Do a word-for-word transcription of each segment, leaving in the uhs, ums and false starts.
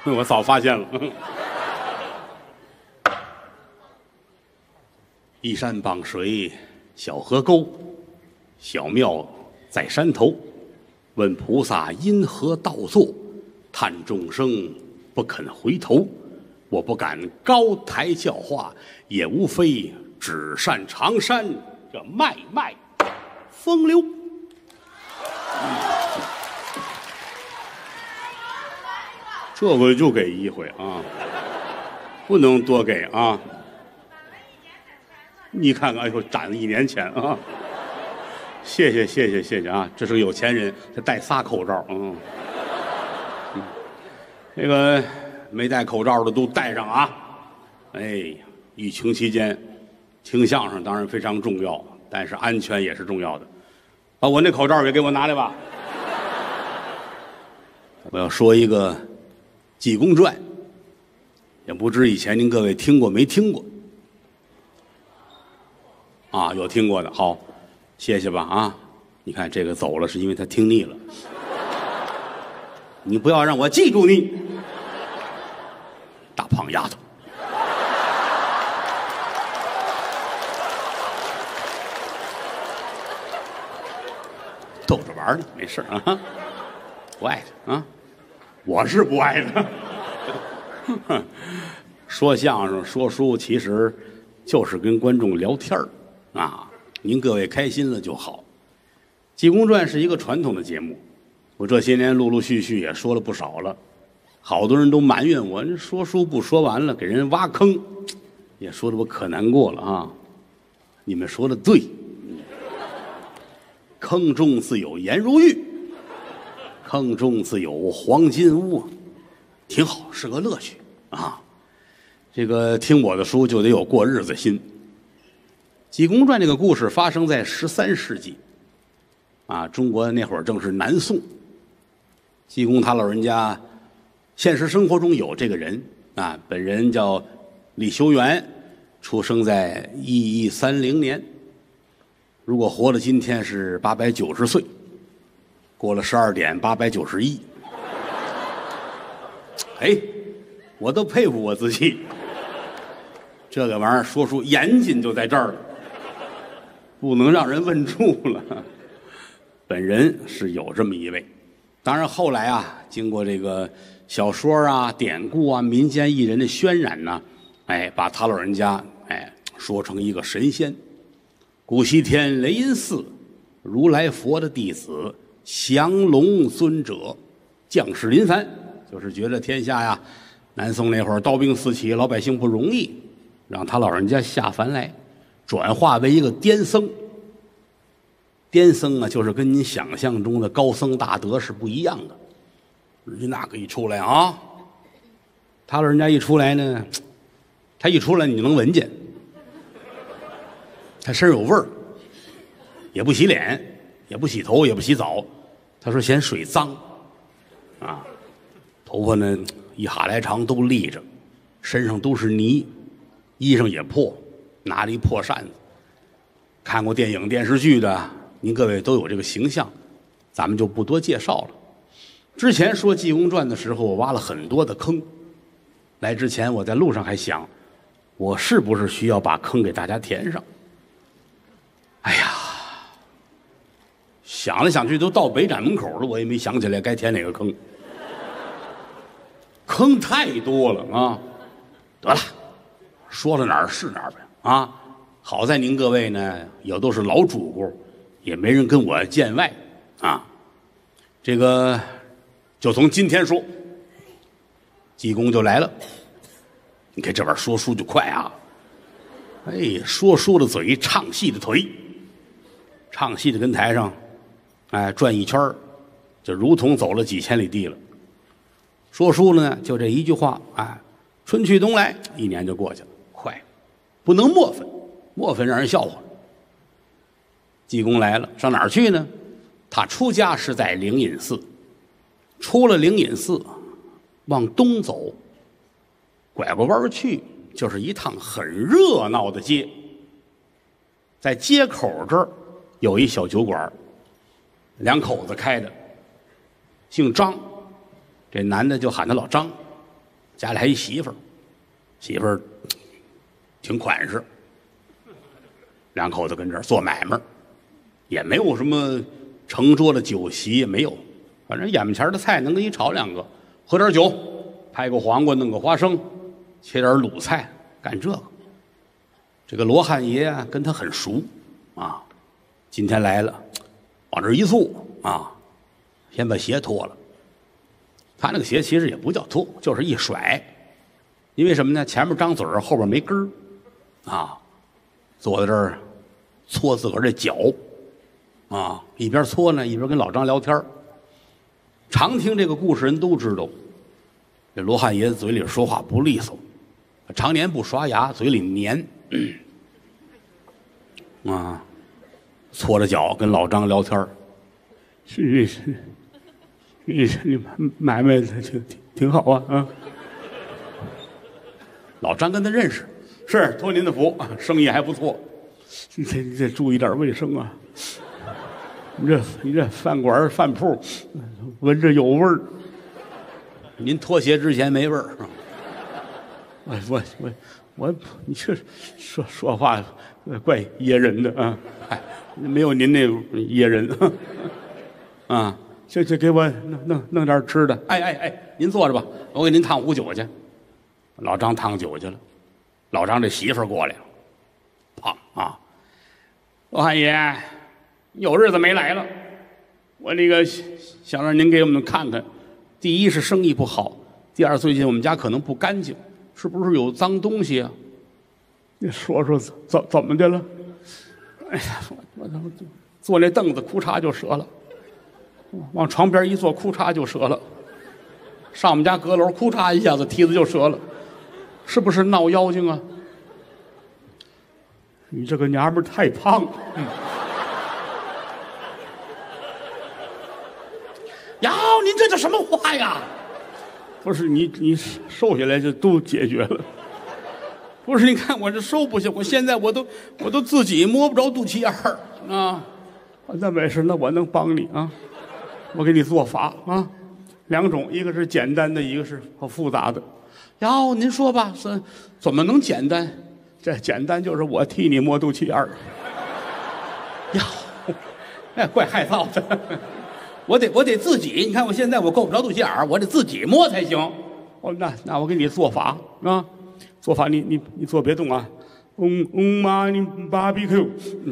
我早发现了。依山傍水，小河沟，小庙在山头。问菩萨因何倒坐？叹众生不肯回头。我不敢高台教化，也无非只善长山这脉脉风流。这回就给一回啊，不能多给啊。你看看，哎呦，攒了一年钱啊！谢谢谢谢谢谢啊！这是个有钱人，他戴仨口罩，嗯，嗯那个没戴口罩的都戴上啊！哎，疫情期间听相声当然非常重要，但是安全也是重要的。把我那口罩也给我拿来吧。我要说一个《济公传》，也不知以前您各位听过没听过？啊，有听过的，好，谢谢吧啊！你看这个走了，是因为他听腻了。你不要让我记住你，大胖丫头。逗着玩呢，没事啊，不爱他啊，我是不爱他。说相声、说书，其实就是跟观众聊天儿。啊，您各位开心了就好。《济公传》是一个传统的节目，我这些年陆陆续续也说了不少了，好多人都埋怨我，说书不说完了，给人挖坑，也说的我可难过了啊。你们说的对，坑中自有颜如玉，坑中自有黄金屋，挺好，是个乐趣啊。这个听我的书就得有过日子心。《济公传》这个故事发生在十三世纪，啊，中国那会儿正是南宋。济公他老人家，现实生活中有这个人啊，本人叫李修缘，出生在一一三零年，如果活了今天是八百九十岁，过了十二点八百九十一。哎，我都佩服我自己，这个玩意儿说书严谨就在这儿了。不能让人问住了。本人是有这么一位，当然后来啊，经过这个小说啊、典故啊、民间艺人的渲染呢，哎，把他老人家哎说成一个神仙。古西天雷音寺如来佛的弟子，降龙尊者，降世临凡，就是觉得天下呀，南宋那会儿刀兵四起，老百姓不容易，让他老人家下凡来。转化为一个癫僧，癫僧啊，就是跟您想象中的高僧大德是不一样的。人家那个一出来啊，他老人家一出来呢，他一出来你就能闻见，他身上有味儿，也不洗脸，也不洗头，也不洗澡。他说嫌水脏，啊，头发呢一哈来长都立着，身上都是泥，衣裳也破。拿了一破扇子，看过电影电视剧的，您各位都有这个形象，咱们就不多介绍了。之前说《济公传》的时候，我挖了很多的坑。来之前，我在路上还想，我是不是需要把坑给大家填上？哎呀，想来想去，都到北展门口了，我也没想起来该填哪个坑。坑太多了啊！得了，说到哪儿是哪儿呗。啊，好在您各位呢也都是老主顾，也没人跟我见外啊。这个就从今天说，济公就来了。你看这玩意儿说书就快啊，哎，说书的嘴，唱戏的腿，唱戏的跟台上，哎，转一圈就如同走了几千里地了。说书呢，就这一句话，哎，春去冬来，一年就过去了，快。不能磨粉，磨粉让人笑话。济公来了，上哪儿去呢？他出家是在灵隐寺，出了灵隐寺，往东走，拐过弯去，就是一趟很热闹的街。在街口这儿有一小酒馆，两口子开的，姓张，这男的就喊他老张， 家里还一媳妇儿，媳妇儿挺款式，两口子跟这儿做买卖，也没有什么成桌的酒席，也没有，反正眼前的菜能给你炒两个，喝点酒，拍个黄瓜，弄个花生，切点卤菜，干这个。这个罗汉爷啊，跟他很熟啊，今天来了，往这儿一坐啊，先把鞋脱了。他那个鞋其实也不叫脱，就是一甩，因为什么呢？前面张嘴儿，后边没根儿啊，坐在这儿搓自个儿这脚啊，一边搓呢，一边跟老张聊天儿。常听这个故事人都知道，这罗汉爷子嘴里说话不利索，常年不刷牙，嘴里黏。啊，搓着脚跟老张聊天儿，是是，你你买卖的挺挺好啊啊！老张跟他认识，是托您的福，生意还不错。你得你得注意点卫生啊！你这你这饭馆饭铺，闻着有味儿。您脱鞋之前没味儿。我我我我，你这说说话怪噎人的啊！哎，没有您那噎人啊！这这给我弄弄弄点吃的。哎哎哎，您坐着吧，我给您烫壶酒去。老张烫酒去了，老张这媳妇儿过来了，胖啊！罗汉爷，有日子没来了，我那个想让您给我们看看。第一是生意不好，第二最近我们家可能不干净。是不是有脏东西啊？你说说怎怎么的了？哎呀，我我坐那凳子裤衩就折了，往床边一坐裤衩就折了，上我们家阁楼裤衩一下子梯子就折了，是不是闹妖精啊？你这个娘们儿太胖了。嗯哟，您这叫什么话呀？不是你，你瘦下来就都解决了。不是，你看我这瘦不行，我现在我都我都自己摸不着肚脐眼儿啊。那没事，那我能帮你啊，我给你做法啊，两种，一个是简单的，一个是复杂的。哟，您说吧，是怎么能简单？这简单就是我替你摸肚脐眼儿。哟，哎，怪害臊的。我得我得自己，你看我现在我够不着肚脐眼儿，我得自己摸才行。哦，那那我给你做法啊，做法你你你做别动啊。嗯嗯妈你 barbecue，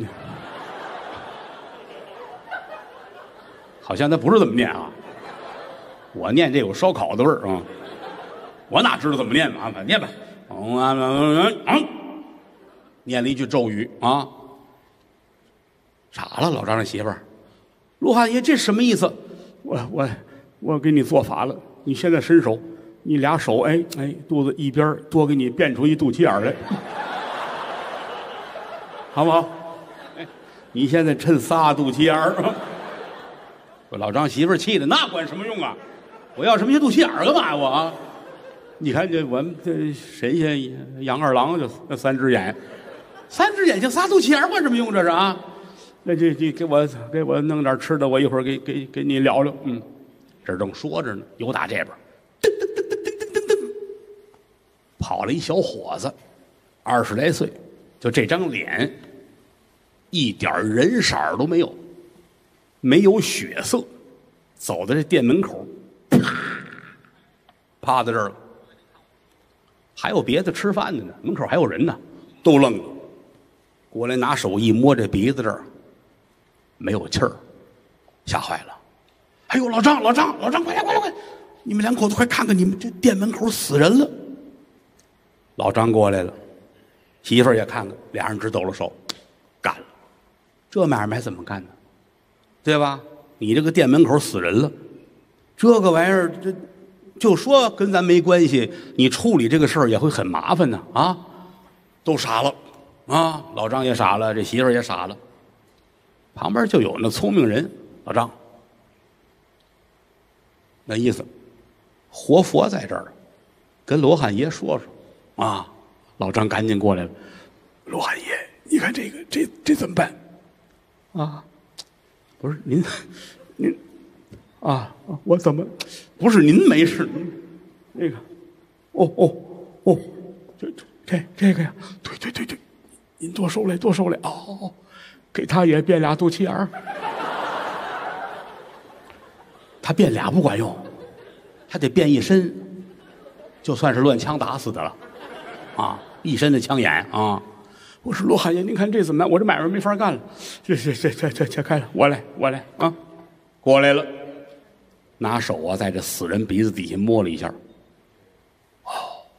好像他不是这么念啊，我念这有烧烤的味儿啊，我哪知道怎么念嘛？念吧，嗯啊嗯嗯，念了一句咒语啊，傻了老张这媳妇儿。罗汉爷，这什么意思？我我我给你做法了，你现在伸手，你俩手哎哎肚子一边多给你变出一肚脐眼来，好不好？哎，你现在抻仨肚脐眼儿。我老张媳妇儿气的，那管什么用啊？我要什么些肚脐眼儿干嘛呀我啊？你看这我们这神仙杨二郎就那三只眼，三只眼睛仨肚脐眼儿管什么用？这是啊？那这这给我给我弄点吃的，我一会儿给给给你聊聊。嗯，这正说着呢，有打这边，噔噔噔噔噔噔噔，跑了一小伙子，二十来岁，就这张脸，一点人色都没有，没有血色，走到这店门口，啪，趴在这儿了。还有别的吃饭的呢，门口还有人呢，都愣了，过来拿手一摸这鼻子这儿。没有气儿，吓坏了！哎呦，老张，老张，老张，快来，快来，快！你们两口子快看看，你们这店门口死人了！老张过来了，媳妇儿也看看，俩人直抖了手，干了。这买卖怎么干呢？对吧？你这个店门口死人了，这个玩意儿，这就说跟咱没关系，你处理这个事儿也会很麻烦呢啊！都傻了啊！老张也傻了，这媳妇儿也傻了。旁边就有那聪明人，老张，那意思，活佛在这儿，跟罗汉爷说说啊。老张赶紧过来了，罗汉爷，你看这个这这怎么办？啊，不是您，您啊，我怎么不是您没事？那个哦哦哦，这这这这个呀，对对对对，您多收来多收来，哦哦哦，给他也变俩肚脐眼儿。他变俩不管用，他得变一身，就算是乱枪打死的了，啊，一身的枪眼啊！我说罗汉爷，您看这怎么办？我这买卖没法干了，这这这这这这开了，我来我来啊，过来了，拿手啊在这死人鼻子底下摸了一下，哦，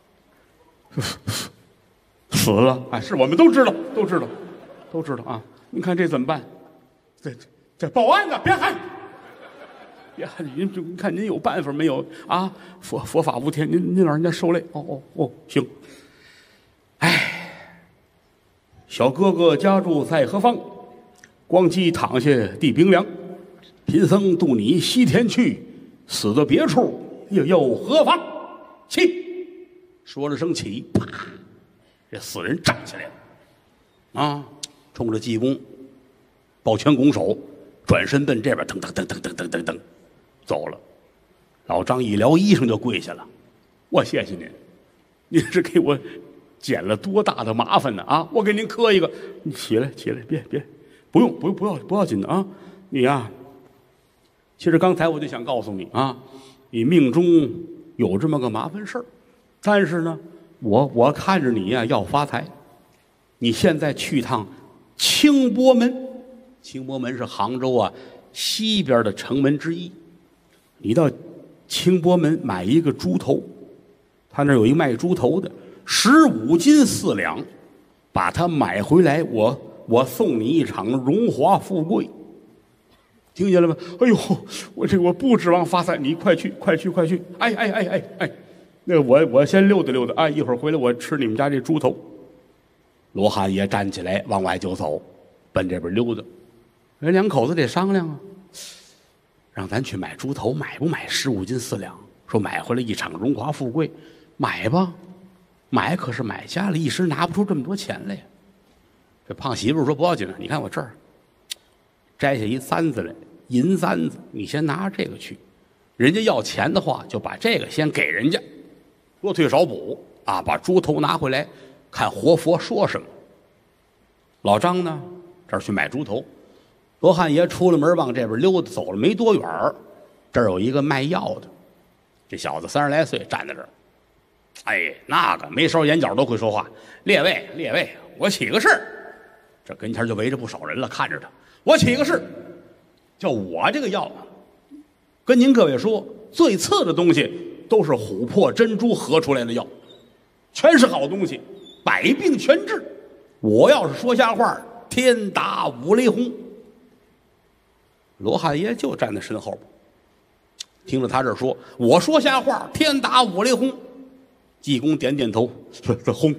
死了，哎，是我们都知道，都知道，都知道啊！您看这怎么办？这这报案的，别喊！别喊！您您看您有办法没有啊？佛佛法无天，您您让人家受累。哦哦哦，行。哎，小哥哥家住在何方？光鸡躺下地冰凉，贫僧渡你西天去，死到别处又又何妨？起！说了声起，啪！这死人站起来了，啊，冲着济公抱拳拱手，转身奔这边，噔噔噔噔噔噔噔噔走了。老张一撩衣裳就跪下了，我谢谢您，您是给我减了多大的麻烦呢啊！我给您磕一个，你起来起来，别别，不用不用不要不要紧的啊！你呀、啊，其实刚才我就想告诉你啊，你命中有这么个麻烦事儿，但是呢，我我看着你呀、啊、要发财，你现在去趟清波门，清波门是杭州啊西边的城门之一。你到清波门买一个猪头，他那有一卖猪头的，十五斤四两，把它买回来，我我送你一场荣华富贵，听见了吗？哎呦，我这我不指望发财，你快去快去快去！哎哎哎哎哎，那个我我先溜达溜达啊，一会儿回来我吃你们家这猪头。罗汉爷站起来往外就走，奔这边溜达。人两口子得商量啊，让咱去买猪头，买不买十五斤四两？说买回来一场荣华富贵，买吧，买可是买家里一时拿不出这么多钱来呀。这胖媳妇说不要紧了，你看我这儿摘下一簪子来，银簪子，你先拿这个去，人家要钱的话就把这个先给人家，多退少补啊，把猪头拿回来，看活佛说什么。老张呢，这儿去买猪头。罗汉爷出了门往这边溜达，走了没多远儿，这儿有一个卖药的，这小子三十来岁，站在这儿，哎，那个眉梢眼角都会说话。列位，列位，我起个誓，这跟前就围着不少人了，看着他，我起个誓，叫我这个药跟您各位说，最次的东西都是琥珀珍珠合出来的药，全是好东西，百病全治。我要是说瞎话，天打五雷轰。罗汉爷就站在身后边，听了他这说，我说瞎话，天打五雷轰。济公点点头，轰。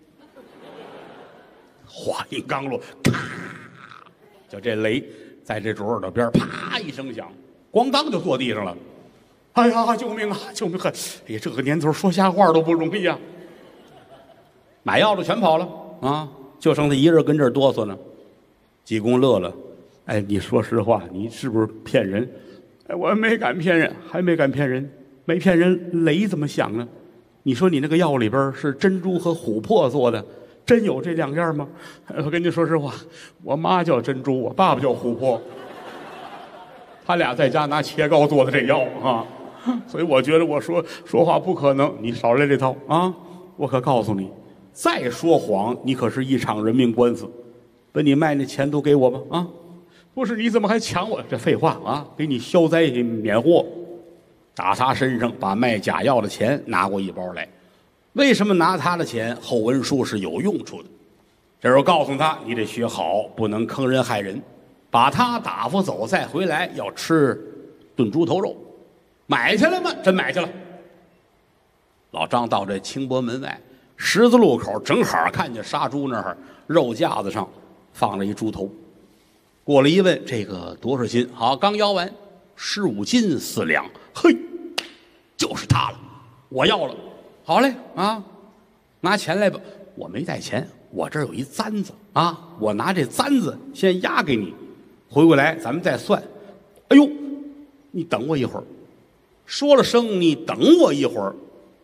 话音刚落，咔，就这雷在这左耳朵边啪一声响，咣当就坐地上了。哎呀，救命啊，救命啊！哎呀，这个年头说瞎话都不容易呀、啊。买药的全跑了啊，就剩他一人跟这儿哆嗦呢。济公乐了。哎，你说实话，你是不是骗人？哎，我没敢骗人，还没敢骗人，没骗人，雷怎么响呢？你说你那个药里边是珍珠和琥珀做的，真有这两样吗？我跟你说实话，我妈叫珍珠，我爸爸叫琥珀，他俩在家拿切糕做的这药啊，所以我觉得我说说话不可能，你少来这套啊！我可告诉你，再说谎，你可是一场人命官司，把你卖那钱都给我吧啊！不是，你怎么还抢我？这废话啊！给你消灾免祸，打他身上把卖假药的钱拿过一包来。为什么拿他的钱？后文书是有用处的。这时候告诉他，你得学好，不能坑人害人，把他打发走，再回来要吃炖猪头肉。买去了吗？真买去了。老张到这清波门外十字路口，正好看见杀猪那儿肉架子上放了一猪头。过来一问，这个多少斤？好，刚要完，十五斤四两。嘿，就是他了，我要了。好嘞啊，拿钱来吧。我没带钱，我这儿有一簪子啊，我拿这簪子先押给你，回过来咱们再算。哎呦，你等我一会儿。说了声你等我一会儿，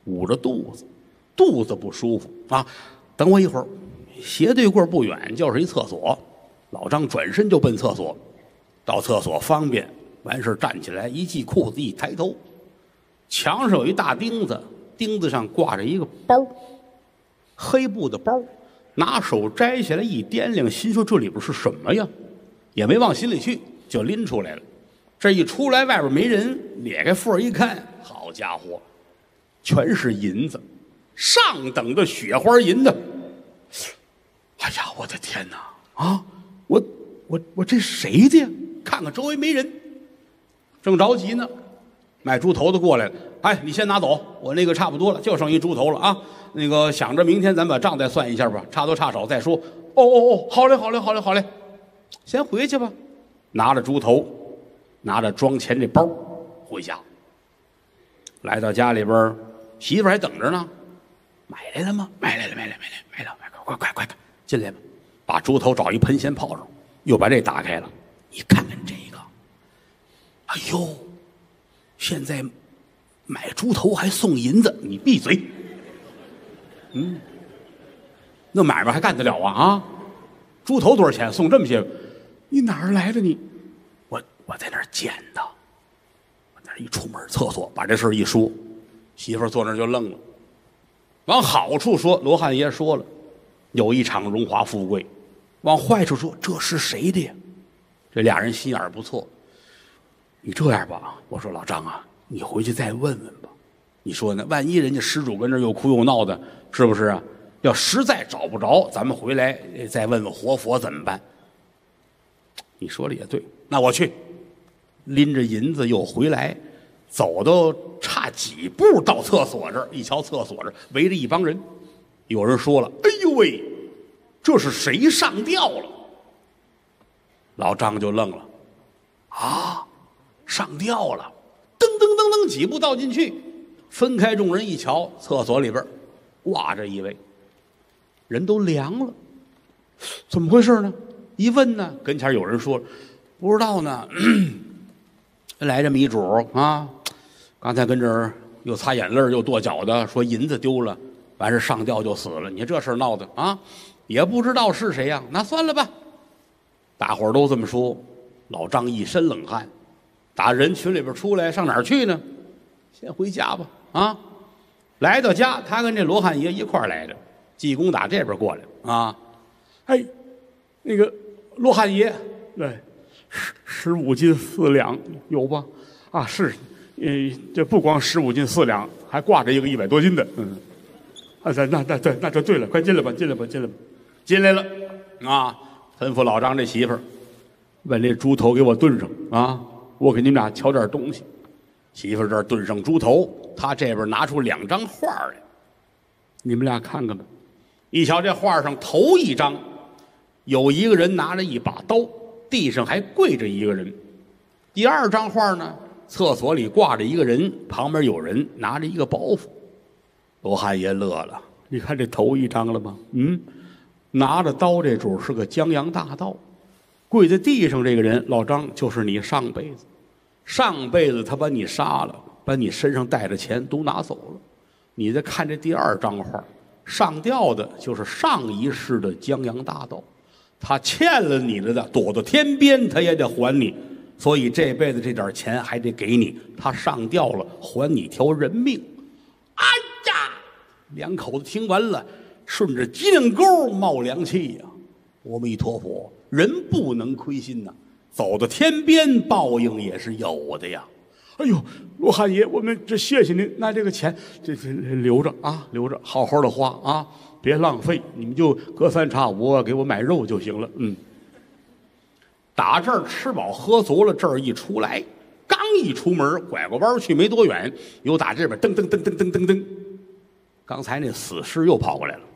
捂着肚子，肚子不舒服啊。等我一会儿，斜对过不远就是一厕所。老张转身就奔厕所，到厕所方便，完事站起来一系裤子，一抬头，墙上有一大钉子，钉子上挂着一个包，黑布的包，拿手摘下来一掂量，心说这里边是什么呀？也没往心里去，就拎出来了。这一出来，外边没人，咧开缝一看，好家伙，全是银子，上等的雪花银的。哎呀，我的天哪！啊，我我我这谁的呀？看看周围没人，正着急呢。卖猪头的过来了，哎，你先拿走，我那个差不多了，就剩一猪头了啊。那个想着明天咱把账再算一下吧，差多差少再说。哦哦哦，好嘞，好嘞，好嘞，好嘞，先回去吧。拿着猪头，拿着装钱这包回家。来到家里边，媳妇还等着呢。买来了吗？买来了，买来，买来，买了，买快快快快进来吧。把猪头找一盆先泡上，又把这打开了。你看看这个，哎呦，现在买猪头还送银子，你闭嘴。嗯，那买卖还干得了啊？啊，猪头多少钱？送这么些，你哪儿来的你？我我在那儿捡的。我在那一出门厕所，把这事一说，媳妇坐那儿就愣了。往好处说，罗汉爷说了，有一场荣华富贵；往坏处说，这是谁的呀？这俩人心眼不错。你这样吧，我说老张啊，你回去再问问吧。你说呢？万一人家施主跟这又哭又闹的，是不是啊？要实在找不着，咱们回来再问问活佛怎么办？你说的也对，那我去。拎着银子又回来，走都差几步到厕所这儿，一瞧厕所这儿围着一帮人，有人说了：“哎呦喂，这是谁上吊了？”老张就愣了，啊，上吊了！噔噔噔噔，几步倒进去，分开众人一瞧，厕所里边挂着一位，人都凉了，怎么回事呢？一问呢，跟前有人说不知道呢。来这么一主啊，刚才跟这儿又擦眼泪又跺脚的，说银子丢了，完事上吊就死了。你这事儿闹的啊，也不知道是谁呀、啊。那算了吧，大伙儿都这么说。老张一身冷汗，打人群里边出来，上哪儿去呢？先回家吧。啊，来到家，他跟这罗汉爷一块儿来的，济公打这边过来啊。哎，那个罗汉爷，对。十十五斤四两有吧？啊，是，呃，这不光十五斤四两，还挂着一个一百多斤的。嗯，啊，那那那对，那就对了，快进来吧，进来吧，进来吧，进来了。啊，吩咐老张这媳妇儿，把这猪头给我炖上啊，我给你们俩瞧点东西。媳妇儿这儿炖上猪头，他这边拿出两张画来，你们俩看看吧。一瞧这画上头一张，有一个人拿着一把刀。地上还跪着一个人。第二张画呢，厕所里挂着一个人，旁边有人拿着一个包袱。罗汉爷乐了，你看这头一张了吗？嗯，拿着刀这主是个江洋大盗，跪在地上这个人，老张就是你上辈子，上辈子他把你杀了，把你身上带着钱都拿走了。你再看这第二张画，上吊的就是上一世的江洋大盗。他欠了你的，躲到天边他也得还你，所以这辈子这点钱还得给你。他上吊了，还你条人命。哎呀，两口子听完了，顺着脊梁沟冒凉气呀、啊！阿弥陀佛，人不能亏心呐、啊，走到天边，报应也是有的呀。哎呦，罗汉爷，我们这谢谢您，那这个钱这这留着啊，留着，好好的花啊。别浪费，你们就隔三差五给我买肉就行了。嗯，打这儿吃饱喝足了，这儿一出来，刚一出门，拐过弯去没多远，又打这边噔噔噔噔噔噔噔，刚才那死尸又跑过来了，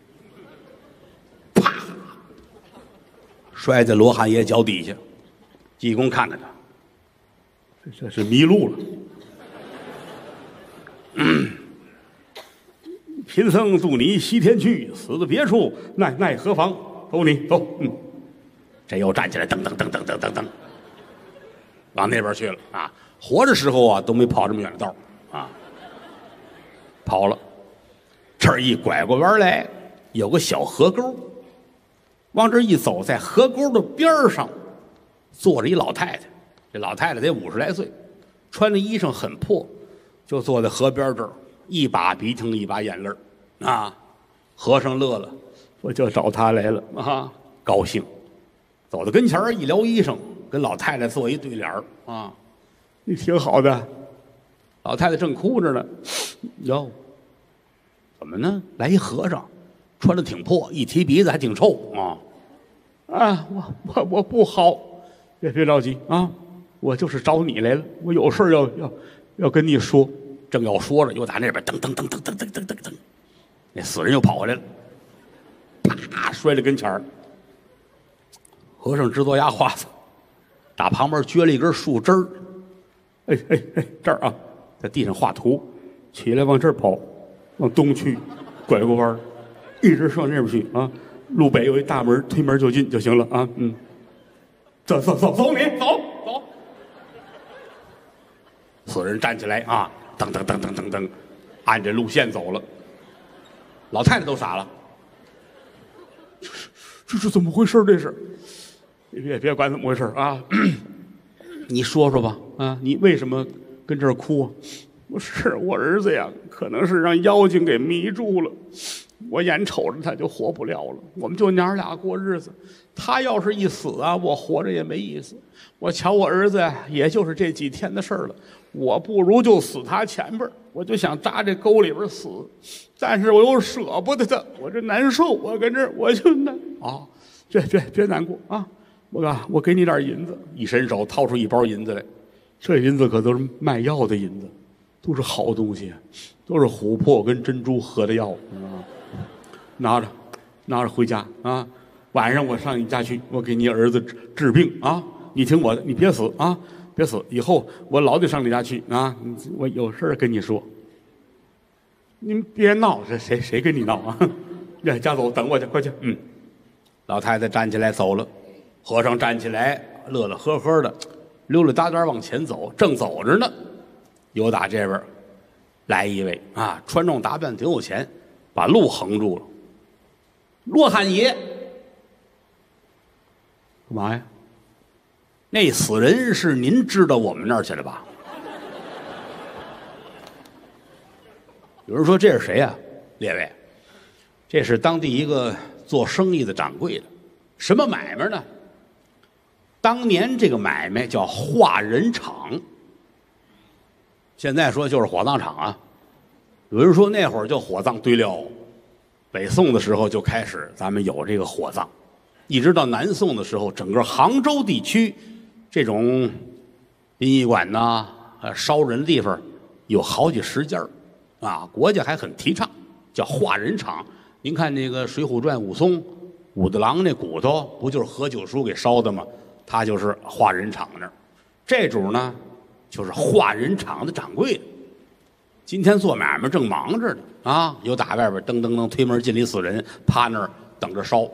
啪，摔在罗汉爷脚底下。济公看着他，这是迷路了。嗯。贫僧渡你西天去，死的别处，奈奈何妨？走你走，嗯，这又站起来，噔噔噔噔噔噔噔，往那边去了啊！活着时候啊，都没跑这么远的道啊。 跑了。这儿一拐过弯来，有个小河沟，往这一走，在河沟的边上坐着一老太太。这老太太得五十来岁，穿的衣裳很破，就坐在河边这儿，一把鼻涕一把眼泪啊。和尚乐了，我就找他来了啊，高兴。走到跟前儿一撩衣裳，跟老太太做一对联儿啊。你挺好的。老太太正哭着呢，哟，怎么呢？来一和尚，穿的挺破，一提鼻子还挺臭啊。啊，我我我不好，别别着急啊，我就是找你来了，我有事要要要跟你说。正要说着，又打那边噔噔噔噔噔噔噔噔噔，那死人又跑回来了，啪摔在跟前儿。和尚直嘬牙花子，打旁边撅了一根树枝儿，哎哎哎，这儿啊，在地上画图，起来往这儿跑，往东去，拐过弯，一直上那边去啊。路北有一大门，推门就进就行了啊。嗯，走走走走，你走走。死人站起来啊，噔噔噔噔噔噔，按着路线走了。老太太都傻了，这是这是怎么回事？这是，别别别管怎么回事啊！你说说吧啊，你为什么跟这儿哭啊？不是我儿子呀，可能是让妖精给迷住了。我眼瞅着他就活不了了，我们就娘俩过日子。他要是一死啊，我活着也没意思。我瞧我儿子呀，也就是这几天的事儿了。我不如就死他前边，我就想扎这沟里边死，但是我又舍不得他，我这难受，我跟这儿我就难啊，别别别难过啊！我啊，我给你点银子，一伸手掏出一包银子来，这银子可都是卖药的银子，都是好东西，都是琥珀跟珍珠合的药啊。拿着，拿着回家啊！晚上我上你家去，我给你儿子治治病啊！你听我的，你别死啊！别死！以后我老得上你家去啊！我有事跟你说。您别闹，这谁谁跟你闹啊？呀，家走，等我去，快去！嗯。老太太站起来走了，和尚站起来，乐乐呵呵的，溜溜达达往前走，正走着呢，有打这边来一位啊，穿装打扮挺有钱，把路横住了。罗汉爷，干嘛呀？那死人是您知道我们那儿去了吧？有人说这是谁呀、啊？列位，这是当地一个做生意的掌柜的。什么买卖呢？当年这个买卖叫化人厂，现在说就是火葬场啊。有人说那会儿叫火葬堆料。北宋的时候就开始咱们有这个火葬，一直到南宋的时候，整个杭州地区这种殡仪馆呐、呃烧人的地方有好几十家啊，国家还很提倡，叫化人厂。您看那个《水浒传》，武松武大郎那骨头不就是何九叔给烧的吗？他就是化人厂那儿。这主呢，就是化人厂的掌柜的。今天做买卖正忙着呢啊，有打外边噔噔噔推门进里死人，趴那儿等着烧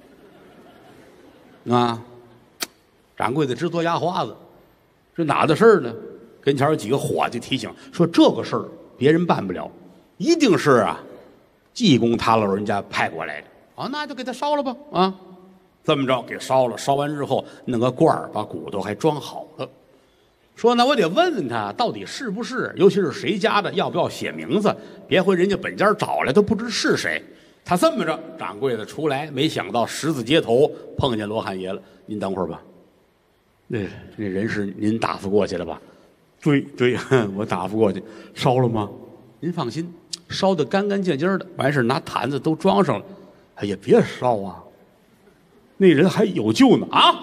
啊。掌柜的直嘬牙花子，这哪的事儿呢？跟前有几个伙计提醒说，这个事儿别人办不了，一定是啊济公他老人家派过来的啊，那就给他烧了吧啊。这么着给烧了，烧完之后弄个罐儿把骨头还装好了。说那我得问问他到底是不是，尤其是谁家的，要不要写名字，别回人家本家找来都不知是谁。他这么着，掌柜的出来，没想到十字街头碰见罗汉爷了。您等会儿吧，那那人是您打发过去了吧？对对，我打发过去。烧了吗？您放心，烧得干干净净的，完事拿坛子都装上了。哎呀，别烧啊，那人还有救呢啊！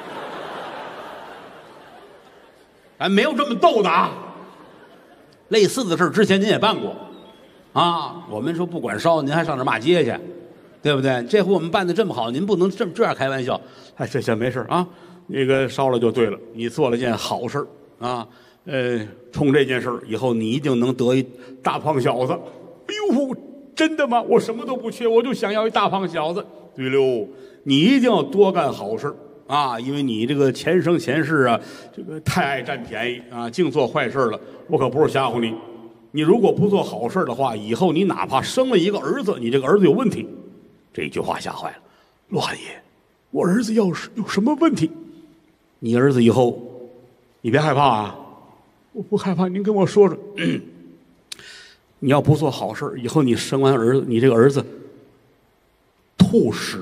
哎，没有这么逗的啊！类似的事之前您也办过，啊，我们说不管烧，您还上那骂街去，对不对？这回我们办的这么好，您不能这么这样开玩笑。哎，这行没事啊，那个烧了就对了，你做了件好事啊，呃，冲这件事以后你一定能得一大胖小子。哎呦，真的吗？我什么都不缺，我就想要一大胖小子。对喽，你一定要多干好事啊，因为你这个前生前世啊，这个太爱占便宜啊，净做坏事了。我可不是吓唬你， 你如果不做好事的话，以后你哪怕生了一个儿子，你这个儿子有问题。这一句话吓坏了罗汉爷，我儿子要是有什么问题，你儿子以后，你别害怕啊，我不害怕，您跟我说说。嗯，你要不做好事，以后你生完儿子，你这个儿子吐屎。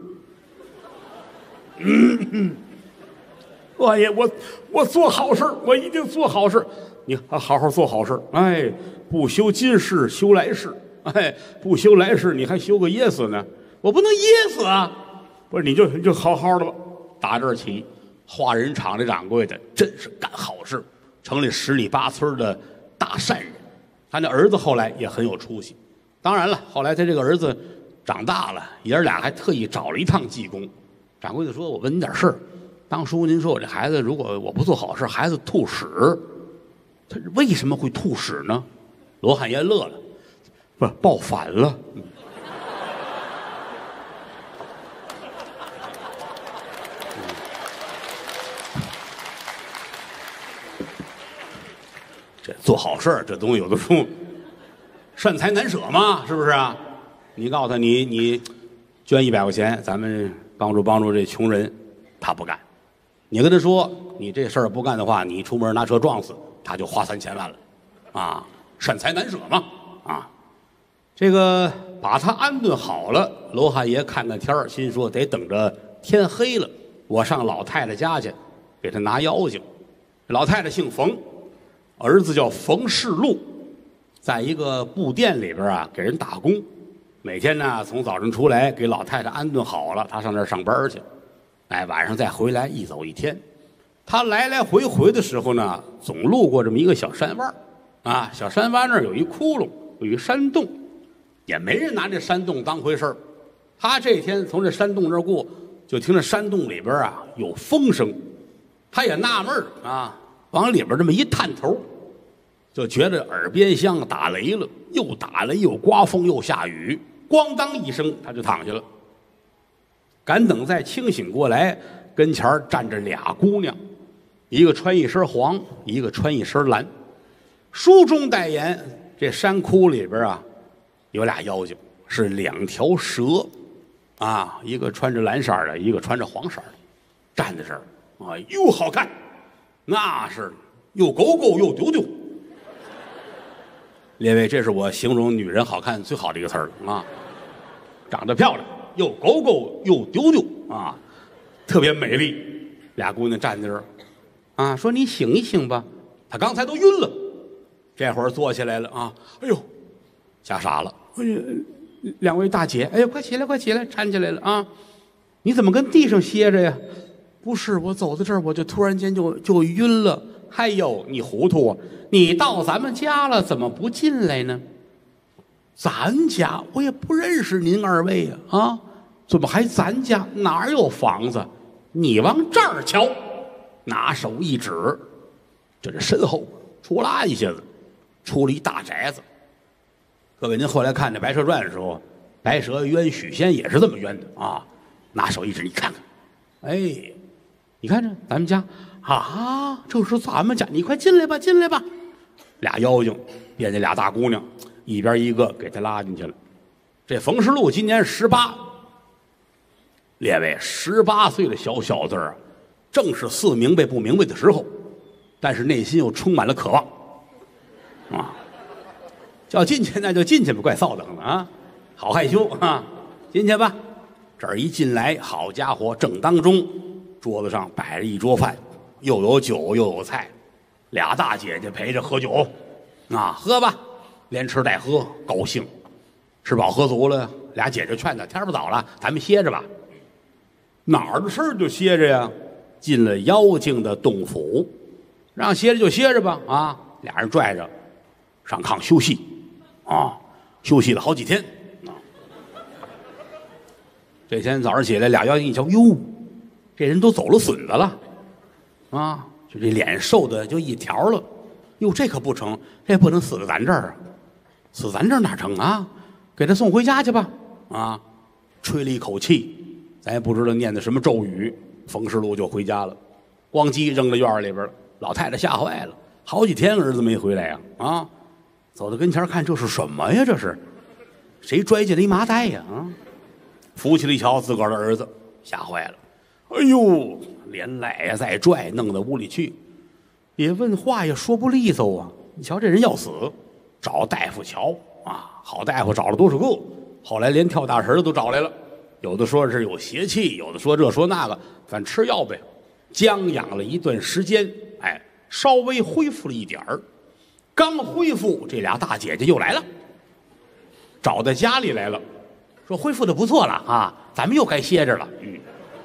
嗯嗯，罗爷，我我做好事，我一定做好事。你好好做好事，哎，不修今世修来世，哎，不修来世你还修个噎死呢？我不能噎死啊！不是，你就你就好好的吧。打这儿起，化人厂的掌柜的真是干好事，城里十里八村的大善人。他那儿子后来也很有出息。当然了，后来他这个儿子长大了，爷儿俩还特意找了一趟济公。掌柜的说：“我问您点事儿，当初您说我这孩子如果我不做好事，孩子吐屎，他为什么会吐屎呢？”罗汉爷乐了，不报反了。嗯这做好事这东西有的时候善财难舍嘛，是不是啊？你告诉他你你捐一百块钱，咱们帮助帮助这穷人，他不干。你跟他说你这事儿不干的话，你出门拿车撞死，他就花三千万了，啊，善财难舍嘛，啊，这个把他安顿好了，罗汉爷看看天儿，心说得等着天黑了，我上老太太家去，给他拿妖精。老太太姓冯。儿子叫冯世禄，在一个布店里边啊给人打工，每天呢从早晨出来给老太太安顿好了，他上那儿上班去，哎，晚上再回来，一走一天。他来来回回的时候呢，总路过这么一个小山湾啊，小山湾那儿有一窟窿，有一山洞，也没人拿这山洞当回事儿。他这天从这山洞这儿过，就听着山洞里边啊有风声，他也纳闷啊，往里边这么一探头，就觉得耳边像打雷了，又打雷又刮风又下雨，咣当一声他就躺下了。赶等再清醒过来，跟前站着俩姑娘，一个穿一身黄，一个穿一身蓝。书中代言，这山窟里边啊有俩妖精，是两条蛇啊，一个穿着蓝色的，一个穿着黄色的，站在这儿啊，又好看，那是又狗狗又丢丢。列位，这是我形容女人好看最好的一个词儿啊，长得漂亮，又狗狗又丢丢啊，特别美丽。俩姑娘站在这儿啊，说你醒一醒吧，她刚才都晕了，这会儿坐起来了啊，哎呦，吓傻了。哎呀，两位大姐，哎呀，快起来，快起来，搀起来了啊！你怎么跟地上歇着呀？不是，我走到这儿，我就突然间就就晕了。哎呦，你糊涂啊！你到咱们家了，怎么不进来呢？咱家我也不认识您二位呀，啊，啊，怎么还咱家？哪儿有房子？你往这儿瞧，拿手一指，就这身后出啦一下子，出了一大宅子。各位，您后来看这《白蛇传》的时候，白蛇冤许仙也是这么冤的啊！拿手一指，你看看，哎，你看这咱们家啊，这是咱们家，你快进来吧，进来吧。俩妖精变这俩大姑娘，一边一个给他拉进去了。这冯世禄今年十八，列位，十八岁的小小子啊，正是似明白不明白的时候，但是内心又充满了渴望啊。叫进去那就进去吧，怪臊得慌的啊，好害羞啊，进去吧。这儿一进来，好家伙，正当中桌子上摆着一桌饭，又有酒又有菜，俩大姐姐陪着喝酒啊，喝吧，连吃带喝，高兴。吃饱喝足了，俩姐姐劝他，天不早了，咱们歇着吧。哪儿的事儿就歇着呀？进了妖精的洞府，让歇着就歇着吧啊！俩人拽着上炕休息啊，休息了好几天啊。这天早上起来，俩妖精一瞧，哟，这人都走了损子了啊，就这脸瘦的就一条了。哟，这可不成，这不能死在咱这儿啊，死咱这儿哪成啊？给他送回家去吧啊！吹了一口气，咱也不知道念的什么咒语，冯世禄就回家了，光机扔到院里边了。老太太吓坏了，好几天儿子没回来呀啊！ 走到跟前看，这是什么呀？这是谁拽进了一麻袋呀？啊！扶起来一瞧，自个儿的儿子，吓坏了。哎呦，连赖呀再拽，弄到屋里去，也问话也说不利索啊！你瞧这人要死，找大夫瞧啊，好大夫找了多少个，后来连跳大神的都找来了，有的说是有邪气，有的说这说那个，反正吃药呗。将养了一段时间，哎，稍微恢复了一点儿。刚恢复，这俩大姐姐又来了，找到家里来了，说恢复的不错了啊，咱们又该歇着了。嗯，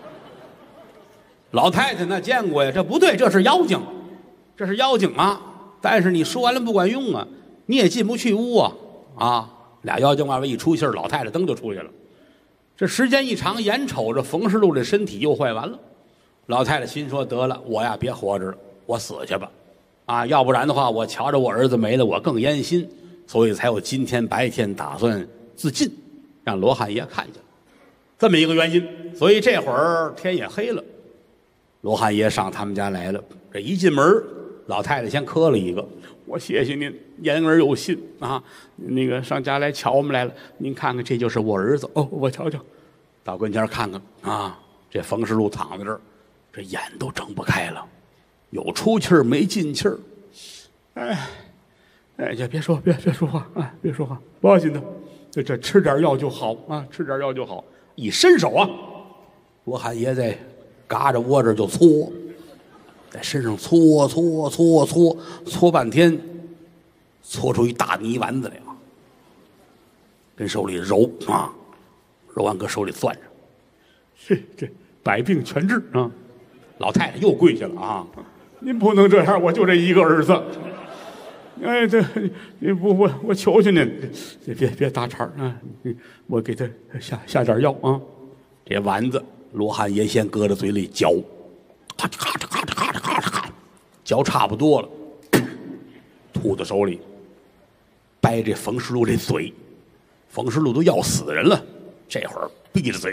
老太太那见过呀，这不对，这是妖精，这是妖精啊！但是你说完了不管用啊，你也进不去屋啊啊！俩妖精往外一出气儿，老太太蹬就出去了。这时间一长，眼瞅着冯世禄这身体又坏完了，老太太心说：得了，我呀别活着了，我死去吧。啊，要不然的话，我瞧着我儿子没了，我更烟心，所以才有今天白天打算自尽，让罗汉爷看见了，这么一个原因。所以这会儿天也黑了，罗汉爷上他们家来了。这一进门，老太太先磕了一个：“我谢谢您，言而有信啊！那个上家来瞧我们来了，您看看，这就是我儿子哦，我瞧瞧。”到跟前看看啊，这冯世禄躺在这儿，这眼都睁不开了。有出气儿没进气儿，哎，哎，就别说，别别说话，哎，别说话，不要紧的，这这吃点药就好啊，吃点药就好。一伸手啊，罗汉爷在嘎着窝着就搓，在身上搓搓搓搓搓半天，搓出一大泥丸子来啊，跟手里揉啊，揉完搁手里攥着，这这百病全治啊！老太太又跪下了啊！您不能这样，我就这一个儿子。哎，这你不我我求求您，别别打岔啊！我给他下下点药啊。这丸子，罗汉爷先搁在嘴里嚼，咔嚓咔嚓咔嚓咔嚓咔嚓咔，嚼差不多了，吐到手里，掰这冯世禄这嘴，冯世禄都要死人了，这会儿闭着嘴。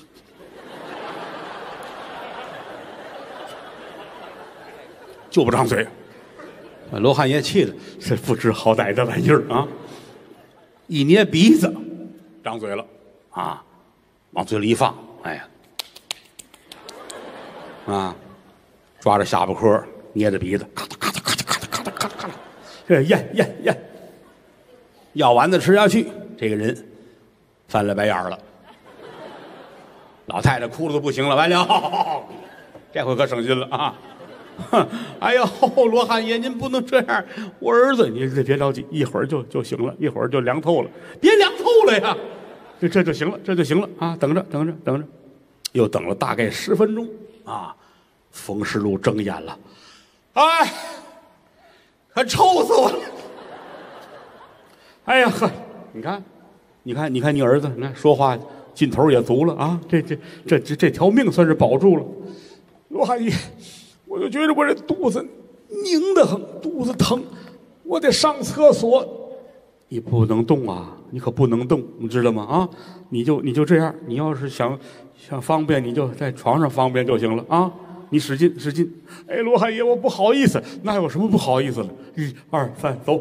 就不张嘴，罗汉爷气的是不知好歹的玩意儿啊！一捏鼻子，张嘴了啊，往嘴里一放，哎呀，啊，抓着下巴颏，捏着鼻子，咔嚓咔嚓咔嚓咔嚓咔嚓咔嚓咔嚓，这咽咽咽，药丸子吃下去，这个人翻了白眼了。老太太哭的都不行了，完了，这回可省心了啊！哎呦，罗汉爷，您不能这样！我儿子，你别着急，一会儿就就行了，一会儿就凉透了，别凉透了呀！这这就行了，这就行了啊！等着，等着，等着，又等了大概十分钟啊！冯世禄睁眼了，哎，可臭死我了！哎呀呵，你看，你看，你看你儿子，你看说话劲头也足了啊！这这这这这条命算是保住了，罗汉爷。我就觉得我这肚子拧得很，肚子疼，我得上厕所。你不能动啊，你可不能动，你知道吗？啊，你就你就这样，你要是想想方便，你就在床上方便就行了啊。你使劲使劲。哎，罗汉爷，我不好意思，那有什么不好意思的？一二三，走。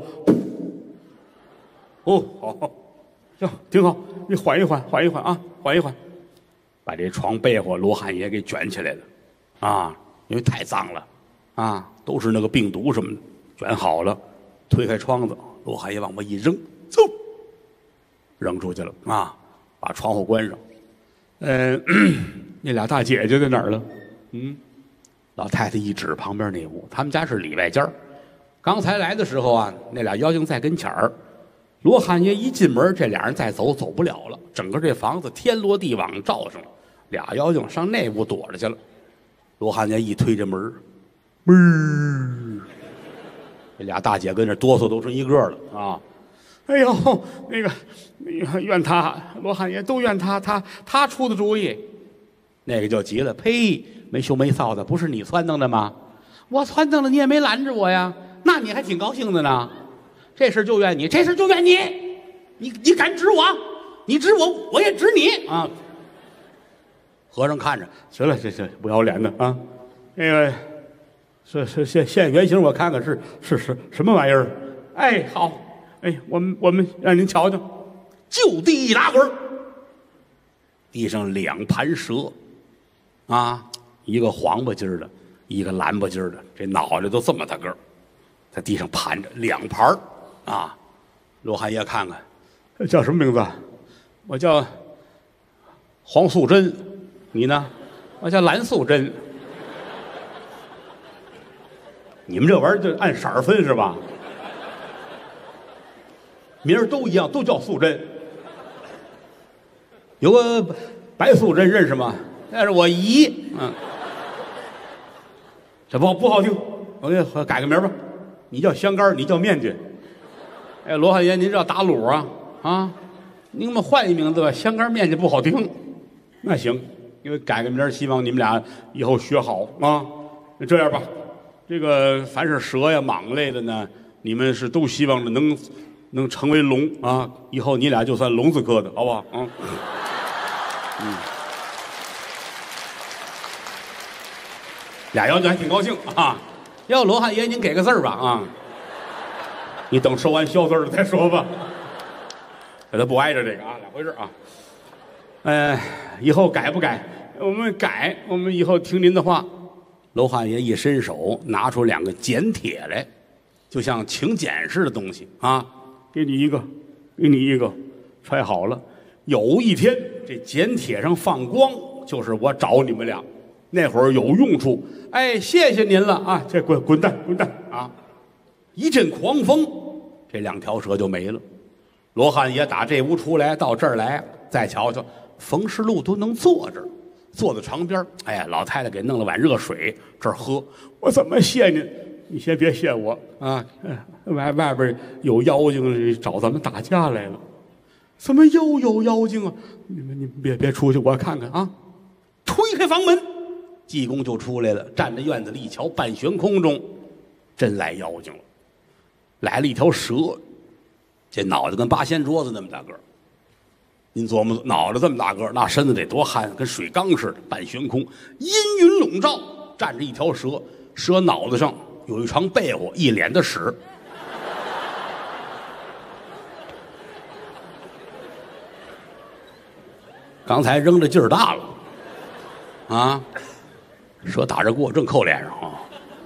哦，好，行，挺好。你缓一缓，缓一缓啊，缓一缓。把这床被窝罗汉爷给卷起来了，啊。因为太脏了，啊，都是那个病毒什么的，卷好了，推开窗子，罗汉爷往外一扔，走，扔出去了啊！把窗户关上。呃，那俩大姐姐在哪儿了？嗯，老太太一指旁边那屋，他们家是里外间。刚才来的时候啊，那俩妖精在跟前儿，罗汉爷一进门，这俩人再走走不了了，整个这房子天罗地网罩上了，俩妖精上那屋躲着去了。罗汉爷一推这门，门，这俩大姐跟这哆嗦都成一个了啊！哎呦，那个，那个怨他，罗汉爷都怨他，他他出的主意。那个就急了，呸！没羞没臊的，不是你撺掇的吗？我撺掇了，你也没拦着我呀，那你还挺高兴的呢。这事就怨你，这事就怨你，你你敢指我？你指我，我也指你啊！和尚看着，行了，这这不要脸的啊！那个，是是现现原形，我看看是是是什么玩意儿？哎，好， 哎，我们我们让您瞧瞧，就地一打滚，地上两盘蛇，啊，一个黄不筋儿的，一个蓝不筋儿的，这脑袋都这么大个儿，在地上盘着两盘儿啊。罗汉爷看看，叫什么名字？我叫黄素贞，你呢？我叫蓝素贞。你们这玩意儿就按色儿分是吧？名儿都一样，都叫素贞。有个白素贞认识吗？那是我姨。嗯，这不不好听，我给你改个名吧。你叫香干，你叫面筋。哎，罗汉爷，您这要打卤啊啊！您给我们换一名字吧，香干面筋不好听。那行，因为改个名，希望你们俩以后学好啊。那这样吧，这个凡是蛇呀、蟒类的呢，你们是都希望着能能成为龙啊。以后你俩就算龙字科的，好不好？啊，嗯，俩妖精还挺高兴啊。要罗汉爷，您给个字儿吧啊。你等收完消字了再说吧，给他不挨着这个啊，两回事啊。呃，以后改不改？我们改，我们以后听您的话。罗汉爷一伸手，拿出两个剪铁来，就像请柬似的东西啊，给你一个，给你一个，揣好了。有一天，这剪铁上放光，就是我找你们俩，那会儿有用处。哎，谢谢您了啊！这滚滚蛋，滚蛋啊！一阵狂风，这两条蛇就没了。罗汉爷打这屋出来，到这儿来，再瞧瞧，冯世禄都能坐这儿，坐在床边。哎呀，老太太给弄了碗热水，这儿喝。我怎么谢您？你先别谢我啊！外外边有妖精找咱们打架来了。怎么又有妖精啊？你们你们别别出去，我看看啊！推开房门，济公就出来了，站在院子里一瞧，半悬空中，真来妖精了。来了一条蛇，这脑袋跟八仙桌子那么大个儿。您琢磨，脑袋这么大个儿，那身子得多憨，跟水缸似的，半悬空，阴云笼罩，站着一条蛇，蛇脑袋上有一床被窝，一脸的屎。刚才扔的劲儿大了，啊，蛇打着过，正扣脸上啊。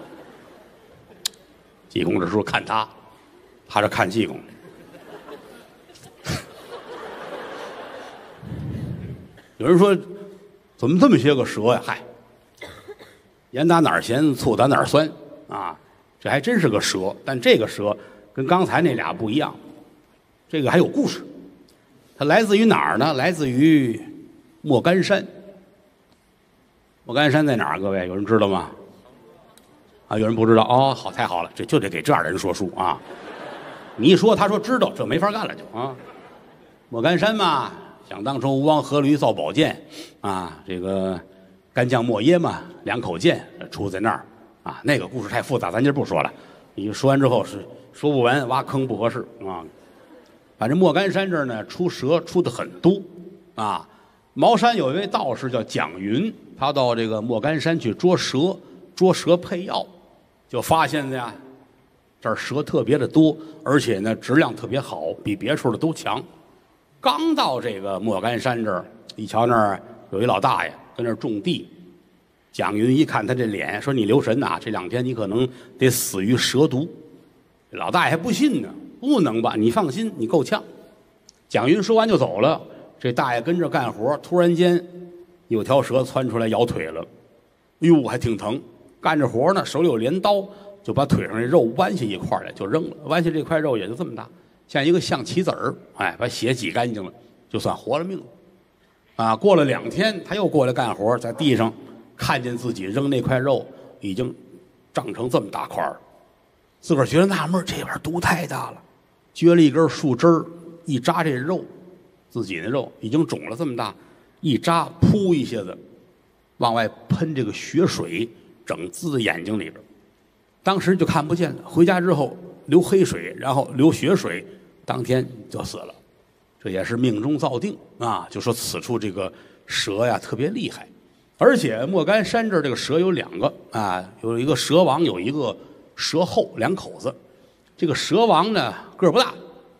济公这时候看他。他这看济公，有人说怎么这么些个蛇呀？嗨，盐打哪儿咸，醋打哪儿酸啊！这还真是个蛇，但这个蛇跟刚才那俩不一样，这个还有故事。它来自于哪儿呢？来自于莫干山。莫干山在哪儿？各位有人知道吗？啊，有人不知道哦，好，太好了，这就得给这样的人说书啊。你一说，他说知道，这没法干了就啊。莫干山嘛，想当初吴王阖闾造宝剑啊，这个干将莫邪嘛，两口剑出在那儿啊。那个故事太复杂，咱今儿不说了。你说完之后是说不完，挖坑不合适啊。反正莫干山这儿呢，出蛇出的很多啊。茅山有一位道士叫蒋云，他到这个莫干山去捉蛇，捉蛇配药，就发现的呀。这儿蛇特别的多，而且呢质量特别好，比别处的都强。刚到这个莫干山这儿，一瞧那儿有一老大爷跟那儿种地。蒋云一看他这脸，说：“你留神呐，这两天你可能得死于蛇毒。”老大爷还不信呢，不能吧？你放心，你够呛。蒋云说完就走了。这大爷跟着干活，突然间有条蛇窜出来咬腿了，哟，还挺疼。干着活呢，手里有镰刀。就把腿上这肉剜下一块来，就扔了。剜下这块肉也就这么大，像一个象棋子儿，哎，把血挤干净了，就算活了命了。啊，过了两天，他又过来干活，在地上看见自己扔那块肉已经长成这么大块儿，自个儿觉得纳闷，这玩意儿毒太大了。撅了一根树枝儿，一扎这肉，自己的肉已经肿了这么大，一扎，噗一下子，往外喷这个血水，整滋在眼睛里边。当时就看不见了，回家之后流黑水，然后流血水，当天就死了。这也是命中造定啊！就说此处这个蛇呀特别厉害，而且莫干山这儿这个蛇有两个啊，有一个蛇王，有一个蛇后，两口子。这个蛇王呢个儿不大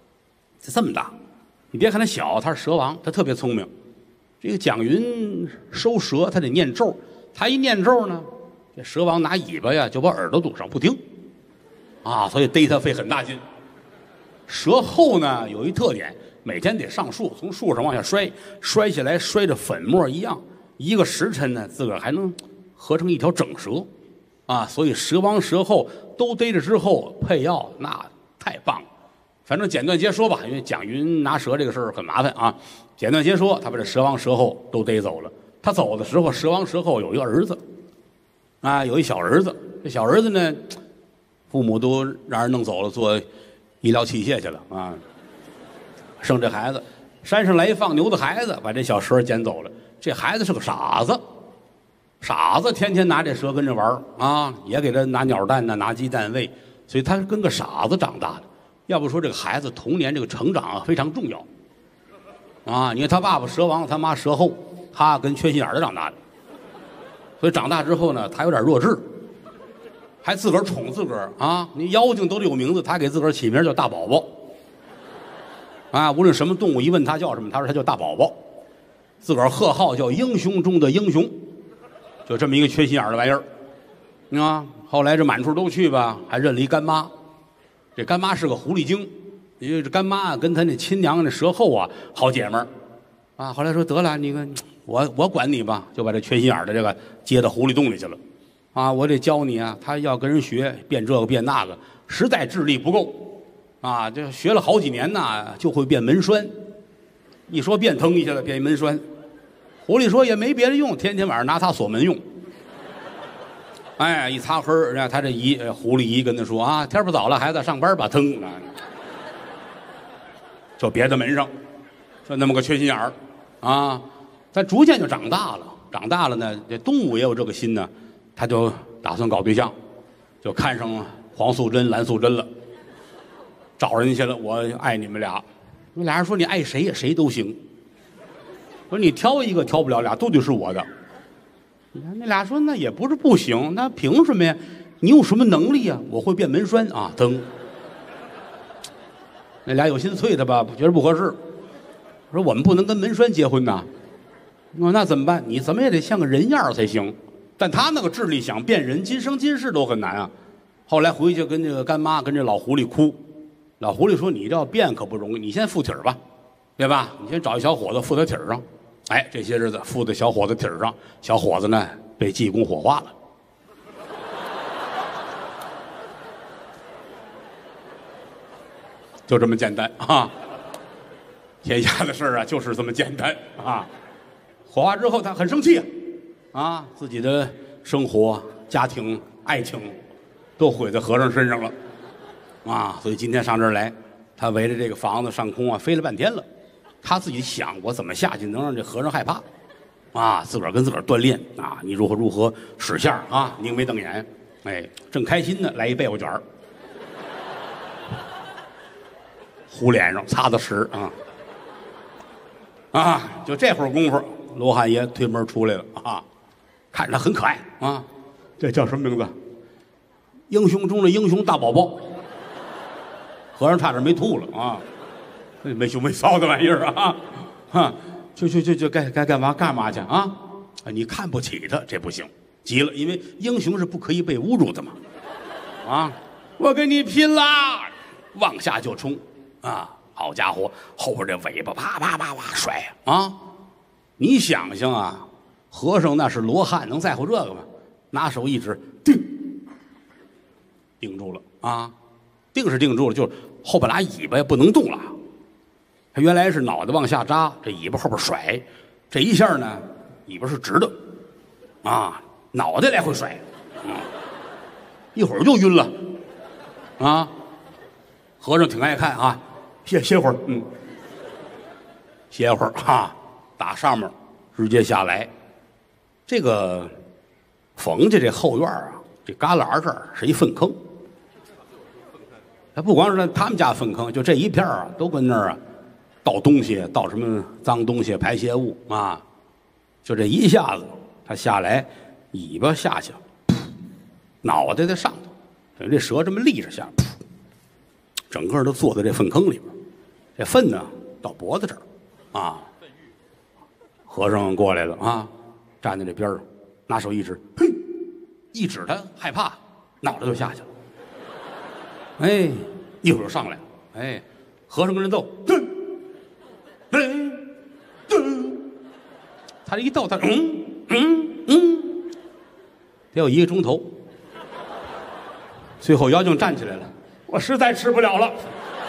就这么大。你别看它小，它是蛇王，它特别聪明。这个蒋云收蛇，他得念咒，他一念咒呢，这蛇王拿尾巴呀就把耳朵堵上，不听啊，所以逮它费很大劲。蛇后呢有一特点，每天得上树，从树上往下摔，摔下来摔着粉末一样，一个时辰呢自个儿还能合成一条整蛇啊，所以蛇王蛇后都逮着之后配药，那太棒了。反正简短截说吧，因为蒋云拿蛇这个事儿很麻烦啊。简短截说，他把这蛇王蛇后都逮走了。他走的时候，蛇王蛇后有一个儿子，啊，有一小儿子。这小儿子呢，父母都让人弄走了，做医疗器械去了啊。生这孩子，山上来一放牛的孩子，把这小蛇捡走了。这孩子是个傻子，傻子天天拿这蛇跟着玩啊，也给他拿鸟蛋呢，拿鸡蛋喂，所以他跟个傻子长大的。要不说这个孩子童年这个成长啊非常重要，啊，你看他爸爸蛇王，他妈蛇后，他跟缺心眼的长大的，所以长大之后呢，他有点弱智，还自个儿宠自个儿啊。你妖精都得有名字，他给自个儿起名叫大宝宝，啊，无论什么动物一问他叫什么，他说他叫大宝宝，自个儿贺号叫英雄中的英雄，就这么一个缺心眼的玩意儿，啊，后来这满处都去吧，还认了一干妈。这干妈是个狐狸精，因为这干妈跟他那亲娘那蛇后啊好姐们儿，啊，后来说得了，你个我我管你吧，就把这缺心眼的这个接到狐狸洞里去了，啊，我得教你啊，他要跟人学变这个变那个，实在智力不够，啊，这学了好几年呐，就会变门栓，一说变腾一下子变一门栓，狐狸说也没别的用，天天晚上拿它锁门用。哎，一擦黑儿，让他这姨狐狸姨跟他说啊，天不早了，孩子上班吧，腾啊，就别在门上，就那么个缺心眼儿啊。但逐渐就长大了，长大了呢，这动物也有这个心呢，他就打算搞对象，就看上黄素贞、蓝素贞了，找人去了，我爱你们俩。那俩人说你爱谁呀，谁都行。说你挑一个，挑不了，俩都得是我的。那俩说那也不是不行，那凭什么呀？你有什么能力呀？我会变门栓啊，蹬。那俩有心啐他吧，觉得不合适，说我们不能跟门栓结婚呐。那那怎么办？你怎么也得像个人样才行。但他那个智力想变人，今生今世都很难啊。后来回去跟这个干妈跟这老狐狸哭，老狐狸说你这要变可不容易，你先附体儿吧，对吧？你先找一小伙子附他体儿上。哎，这些日子附在小伙子体儿上，小伙子呢被济公火化了。就这么简单啊！天下的事儿啊，就是这么简单啊！火化之后，他很生气啊，啊，自己的生活、家庭、爱情都毁在和尚身上了啊！所以今天上这儿来，他围着这个房子上空啊飞了半天了。他自己想，我怎么下去能让这和尚害怕？啊，自个儿跟自个儿锻炼啊，你如何如何使相啊，拧眉瞪眼，哎，正开心呢，来一被窝卷儿，糊脸上擦擦屎啊，啊，就这会儿功夫，罗汉爷推门出来了啊，看着他很可爱啊，这叫什么名字？英雄中的英雄大宝宝，和尚差点没吐了啊。没羞没臊的玩意儿啊，哈，就就就就该该干嘛干嘛去啊！你看不起他，这不行，急了，因为英雄是不可以被侮辱的嘛，啊！我跟你拼啦，往下就冲啊！好家伙，后边这尾巴啪啪啪啪甩啊！你想想啊，和尚那是罗汉，能在乎这个吗？拿手一指，定，定住了啊！定是定住了，就是后边拿尾巴也不能动了。他原来是脑袋往下扎，这尾巴后边甩，这一下呢，尾巴是直的，啊，脑袋来回甩，啊，一会儿就晕了，啊，和尚挺爱看啊，歇歇会儿，嗯，歇会儿啊，打上面直接下来，这个冯家这后院啊，这旮旯这儿是一粪坑，他不光是他们家粪坑，就这一片啊，都跟那儿啊。倒东西，倒什么脏东西、排泄物啊！就这一下子，他下来，尾巴下去，脑袋在上头，等于这蛇这么立着下，整个都坐在这粪坑里边。 这粪呢到脖子这儿，啊，和尚过来了啊，站在这边上，拿手一指，嘿，一指他害怕，脑袋就下去了。哎，一会儿又上来了，哎，和尚跟人斗，噔噔噔，他这一斗，他嗯嗯嗯，得有一个钟头，最后妖精站起来了，我实在吃不了了。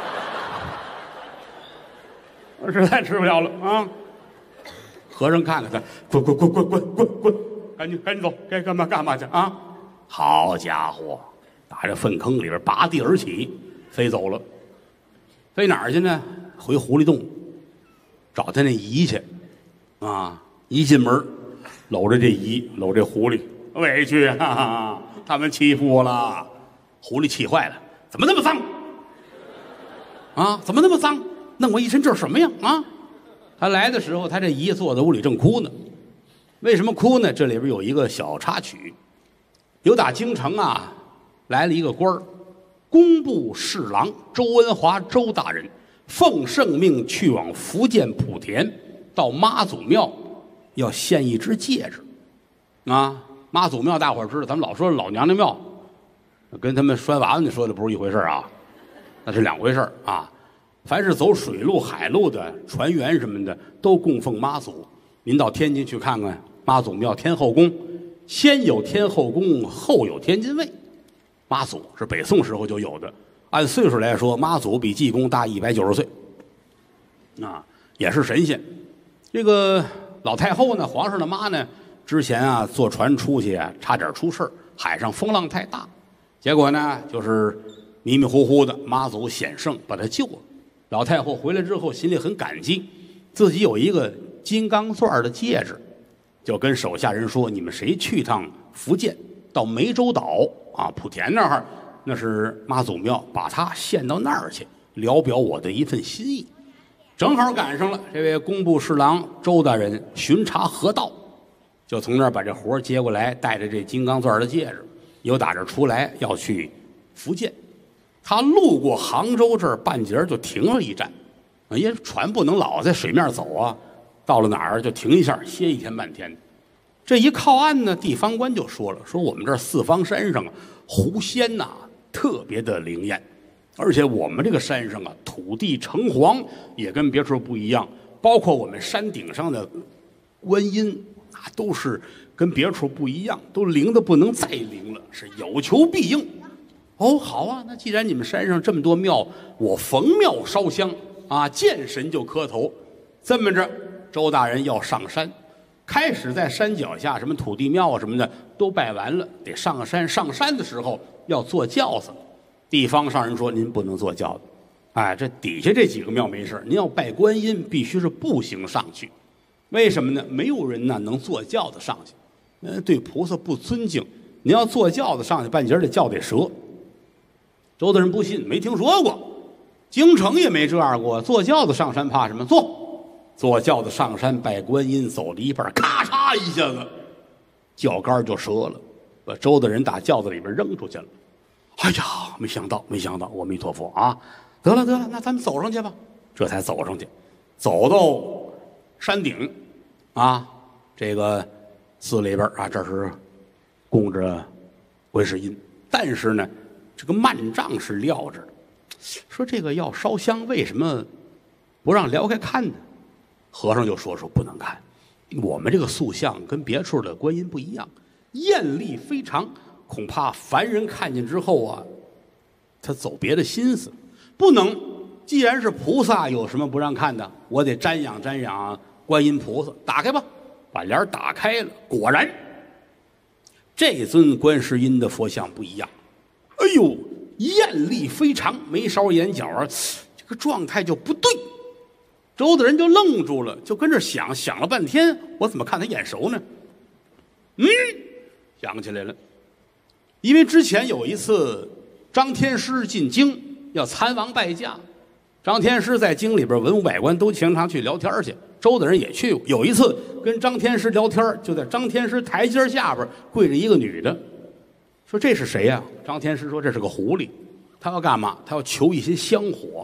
我实在吃不了了啊！和尚看看他，滚滚滚滚滚滚滚，赶紧赶紧走，该干嘛干嘛去啊！好家伙，打这粪坑里边拔地而起，飞走了。飞哪儿去呢？回狐狸洞，找他那姨去。啊！一进门，搂着这姨，搂这狐狸，委屈啊！哈哈，他们欺负我了。狐狸气坏了，怎么那么脏？啊，怎么那么脏？弄我一身这是什么呀？啊！他来的时候，他这姨坐在屋里正哭呢。为什么哭呢？这里边有一个小插曲，有打京城啊来了一个官儿，工部侍郎周文华周大人，奉圣命去往福建莆田，到妈祖庙要献一只戒指。啊，妈祖庙大伙儿知道，咱们老说老娘娘庙，跟他们拴娃娃那说的不是一回事啊，那是两回事啊。凡是走水路、海路的船员什么的，都供奉妈祖。您到天津去看看妈祖庙天后宫，先有天后宫，后有天津卫。妈祖是北宋时候就有的，按岁数来说，妈祖比济公大一百九十岁，啊，也是神仙。这个老太后呢，皇上的妈呢，之前啊坐船出去啊，差点出事儿，海上风浪太大，结果呢就是迷迷糊糊的，妈祖显圣把她救了。老太后回来之后，心里很感激，自己有一个金刚钻的戒指，就跟手下人说：“你们谁去趟福建，到湄洲岛啊，莆田那儿，那是妈祖庙，把它献到那儿去，聊表我的一份心意。”正好赶上了这位工部侍郎周大人巡查河道，就从那儿把这活接过来，带着这金刚钻的戒指，由打这出来要去福建。他路过杭州这儿半截就停了一站，因为船不能老在水面走啊，到了哪儿就停一下，歇一天半天。这一靠岸呢，地方官就说了，说我们这儿四方山上啊，狐仙呐、啊、特别的灵验，而且我们这个山上啊，土地橙黄也跟别处不一样，包括我们山顶上的观音啊，都是跟别处不一样，都灵的不能再灵了，是有求必应。哦，好啊，那既然你们山上这么多庙，我逢庙烧香啊，见神就磕头。这么着，周大人要上山，开始在山脚下什么土地庙啊什么的都拜完了，得上山。上山的时候要坐轿子，地方上人说您不能坐轿子，哎，这底下这几个庙没事，您要拜观音必须是步行上去。为什么呢？没有人呢能坐轿子上去，嗯，对菩萨不尊敬。您要坐轿子上去，半截这轿得折。周大人不信，没听说过，京城也没这样过。坐轿子上山怕什么？坐，坐轿子上山拜观音，走了一半，咔嚓一下子，轿杆就折了，把周大人打轿子里边扔出去了。哎呀，没想到，没想到，阿弥陀佛啊！得了得了，那咱们走上去吧。这才走上去，走到山顶，啊，这个寺里边啊，这是供着观世音，但是呢。这个幔帐是撂着的，说这个要烧香，为什么不让撩开看呢？和尚就说说不能看，我们这个塑像跟别处的观音不一样，艳丽非常，恐怕凡人看见之后啊，他走别的心思，不能。既然是菩萨，有什么不让看的？我得瞻仰瞻仰观音菩萨。打开吧，把帘打开了，果然，这尊观世音的佛像不一样。哎呦，艳丽非常，眉梢眼角啊，这个状态就不对。周大人就愣住了，就跟这想想了半天，我怎么看他眼熟呢？嗯，想起来了，因为之前有一次张天师进京要参王拜驾，张天师在京里边文武百官都经常去聊天去，周大人也去过。有一次跟张天师聊天，就在张天师台阶下边跪着一个女的。说这是谁呀、啊？张天师说这是个狐狸，他要干嘛？他要求一些香火。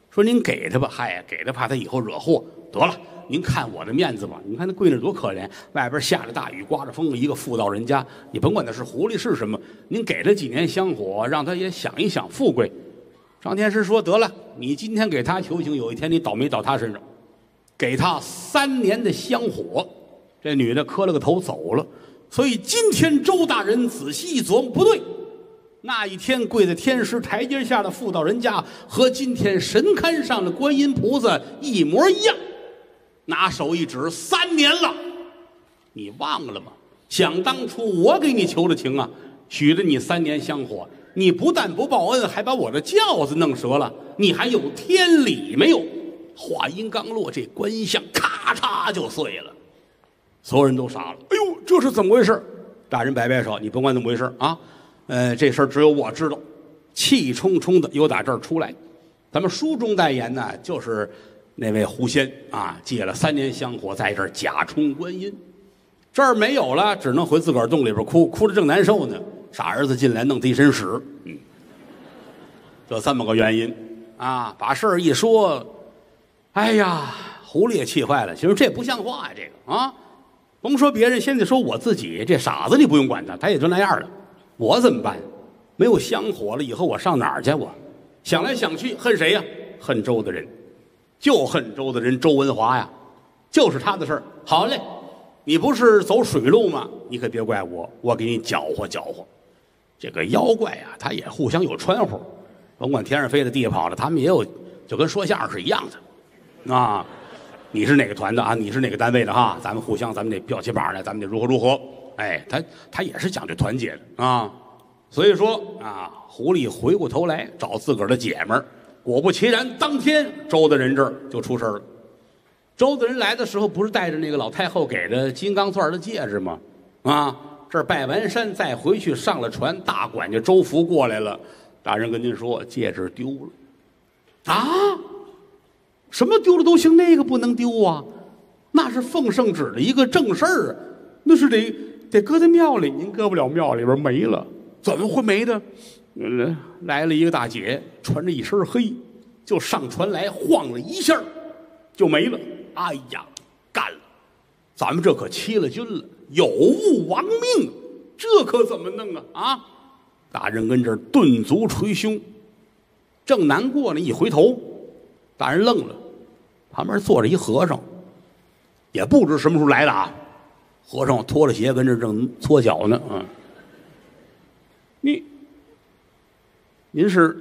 说您给他吧，嗨，给他怕他以后惹祸。得了，您看我的面子吧，你看那闺女多可怜，外边下着大雨，刮着风，一个妇道人家，你甭管他是狐狸是什么，您给他几年香火，让他也享一享富贵。张天师说得了，你今天给他求情，有一天你倒霉到他身上，给他三年的香火。这女的磕了个头走了。所以今天周大人仔细一琢磨，不对，那一天跪在天师台阶下的妇道人家和今天神龛上的观音菩萨一模一样。拿手一指，三年了，你忘了吗？想当初我给你求的情啊，许了你三年香火，你不但不报恩，还把我的轿子弄折了，你还有天理没有？话音刚落，这观音像咔嚓就碎了，所有人都傻了。哎呦，这是怎么回事？大人摆摆手，你甭管怎么回事啊，呃，这事儿只有我知道。气冲冲的由打这儿出来，咱们书中代言呢，就是那位狐仙啊，借了三年香火，在这儿假充观音，这儿没有了，只能回自个儿洞里边哭，哭得正难受呢。傻儿子进来弄他一身屎，嗯，这这么个原因啊。把事儿一说，哎呀，狐狸也气坏了。其实这不像话呀，这个啊，甭说别人，现在说我自己，这傻子你不用管他，他也就那样了。我怎么办？没有香火了，以后我上哪儿去？我想来想去，恨谁呀？恨周的人。就恨周的人周文华呀，就是他的事儿。好嘞，你不是走水路吗？你可别怪我，我给你搅和搅和。这个妖怪啊，他也互相有穿呼，甭管天上飞的地下跑的，他们也有，就跟说相声是一样的。啊，你是哪个团的啊？你是哪个单位的哈？咱们互相，咱们得标起膀来，咱们得如何如何。哎，他他也是讲究团结的啊。所以说啊，狐狸回过头来找自个儿的姐们儿。果不其然，当天周大人这儿就出事了。周大人来的时候，不是带着那个老太后给的金刚钻的戒指吗？啊，这儿拜完山再回去，上了船，大管家周福过来了。大人跟您说，戒指丢了。啊？什么丢了都行，那个不能丢啊？那是奉圣旨的一个正事儿啊，那是得得搁在庙里，您搁不了庙里边没了。怎么会没的？来了一个大姐，穿着一身黑，就上船来晃了一下，就没了。哎呀，干了！咱们这可欺了君了，有误亡命，这可怎么弄啊？啊！大人跟这儿顿足捶胸，正难过呢，一回头，大人愣了，旁边坐着一和尚，也不知什么时候来的啊。和尚脱了鞋跟这正搓脚呢，嗯。你，您是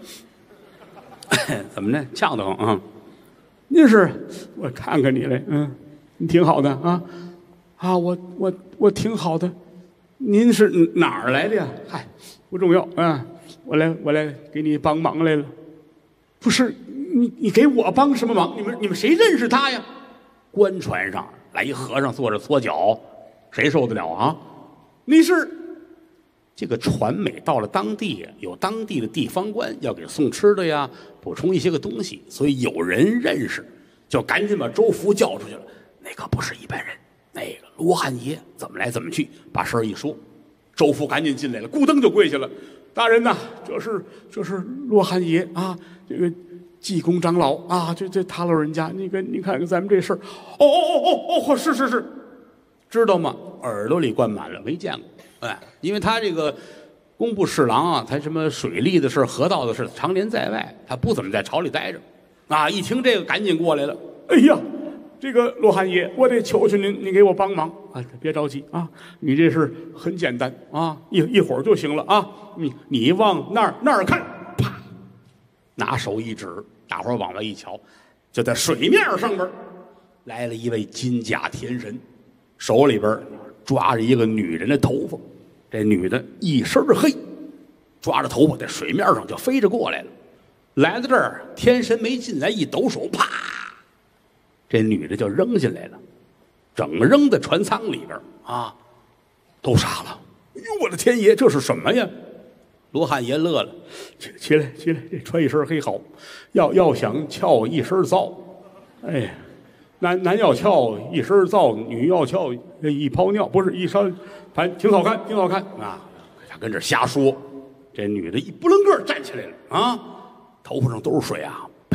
怎么呢？呛得慌啊！您是，我看看你来，嗯，你挺好的啊，啊，我我我挺好的。您是哪儿来的呀？嗨，不重要啊，我来我来给你帮忙来了。不是你你给我帮什么忙？你们你们谁认识他呀？官船上来一和尚坐着搓脚，谁受得了啊？你是。这个船每到了当地，有当地的地方官要给送吃的呀，补充一些个东西，所以有人认识，就赶紧把周福叫出去了。那个不是一般人，那个罗汉爷怎么来怎么去，把事儿一说，周福赶紧进来了，咕噔就跪下了。大人呐，这是这是罗汉爷啊，这个济公长老啊，这这他老人家，那个你看看咱们这事儿，哦哦哦哦哦，是是是，知道吗？耳朵里灌满了，没见过。哎，因为他这个工部侍郎啊，他什么水利的事、河道的事，常年在外，他不怎么在朝里待着。啊，一听这个，赶紧过来了。哎呀，这个罗汉爷，我得求求您，您给我帮忙啊！别着急啊，你这事很简单啊，一一会儿就行了啊。你你往那儿那儿看，啪，拿手一指，大伙儿往外一瞧，就在水面上边来了一位金甲天神，手里边抓着一个女人的头发，这女的一身黑，抓着头发在水面上就飞着过来了。来到这儿，天神没进来，一抖手，啪，这女的就扔进来了，整扔在船舱里边啊，都傻了。哎呦，我的天爷，这是什么呀？罗汉爷乐了，起起来起来，这穿一身黑好，要要想翘一身皂，哎。男男要翘一身皂，女要翘一泡尿，不是一烧，反正挺好看，挺好看啊！他跟这瞎说，这女的一不楞个站起来了啊，头发上都是水啊，呸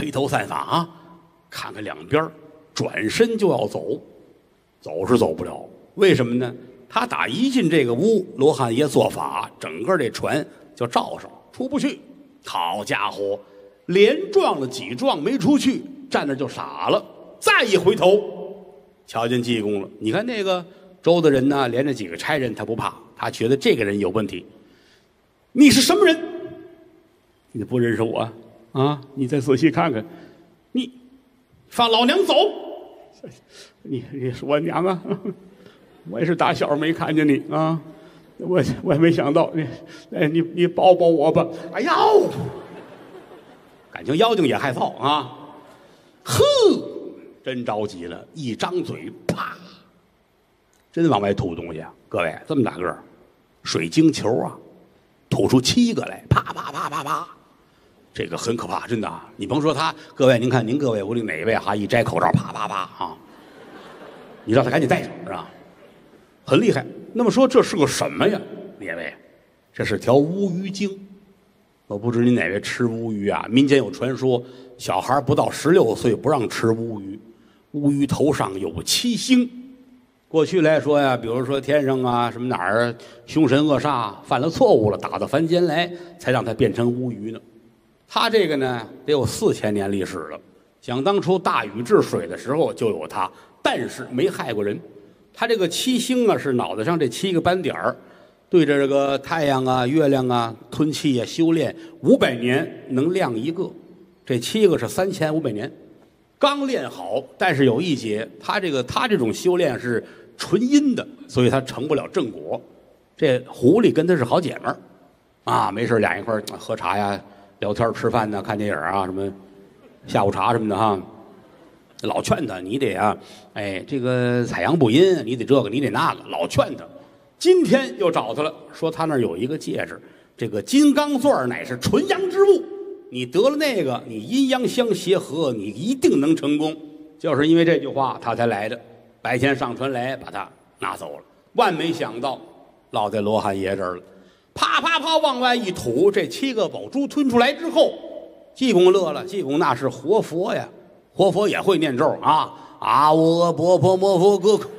披头散发啊，看看两边，转身就要走，走是走不了，为什么呢？他打一进这个屋，罗汉爷做法，整个这船就罩上，出不去。好家伙，连撞了几撞没出去，站那就傻了。再一回头，瞧见济公了。你看那个周的人呢，连着几个差人他不怕，他觉得这个人有问题。你是什么人？你不认识我啊？你再仔细看看，你放老娘走！你你是我娘啊！我也是打小没看见你啊，我我也没想到你，哎，你你抱抱我吧！哎呦，感情妖精也害臊啊！呵，真着急了，一张嘴，啪，真往外吐东西啊！各位，这么大个儿，水晶球啊，吐出七个来，啪啪啪啪啪，这个很可怕，真的啊！你甭说他，各位，您看您各位屋里哪位哈一摘口罩，啪啪啪啊！你让他赶紧戴上，是吧？很厉害。那么说这是个什么呀？列位，这是条乌鱼精。我不知您哪位吃乌鱼啊？民间有传说，小孩不到十六岁不让吃乌鱼，乌鱼头上有七星。过去来说呀，比如说天上啊什么哪儿凶神恶煞犯了错误了，打到凡间来，才让它变成乌鱼呢。它这个呢得有四千年历史了。想当初大禹治水的时候就有它，但是没害过人。他这个七星啊，是脑袋上这七个斑点儿，对着这个太阳啊、月亮啊吞气啊，修炼五百年能亮一个，这七个是三千五百年，刚练好。但是有一节，他这个他这种修炼是纯阴的，所以他成不了正果。这狐狸跟他是好姐们儿啊，没事俩一块儿喝茶呀、聊天、吃饭呢、看电影啊，什么下午茶什么的哈。老劝他，你得啊，哎，这个采阳补阴，你得这个，你得那个，老劝他。今天又找他了，说他那儿有一个戒指，这个金刚钻乃是纯阳之物，你得了那个，你阴阳相协和，你一定能成功。就是因为这句话，他才来的。白天上船来，把他拿走了。万没想到，落在罗汉爷这儿了。啪啪啪往外一吐，这七个宝珠吞出来之后，济公乐了。济公那是活佛呀。活佛也会念咒啊！啊，我婆婆摩佛哥哥，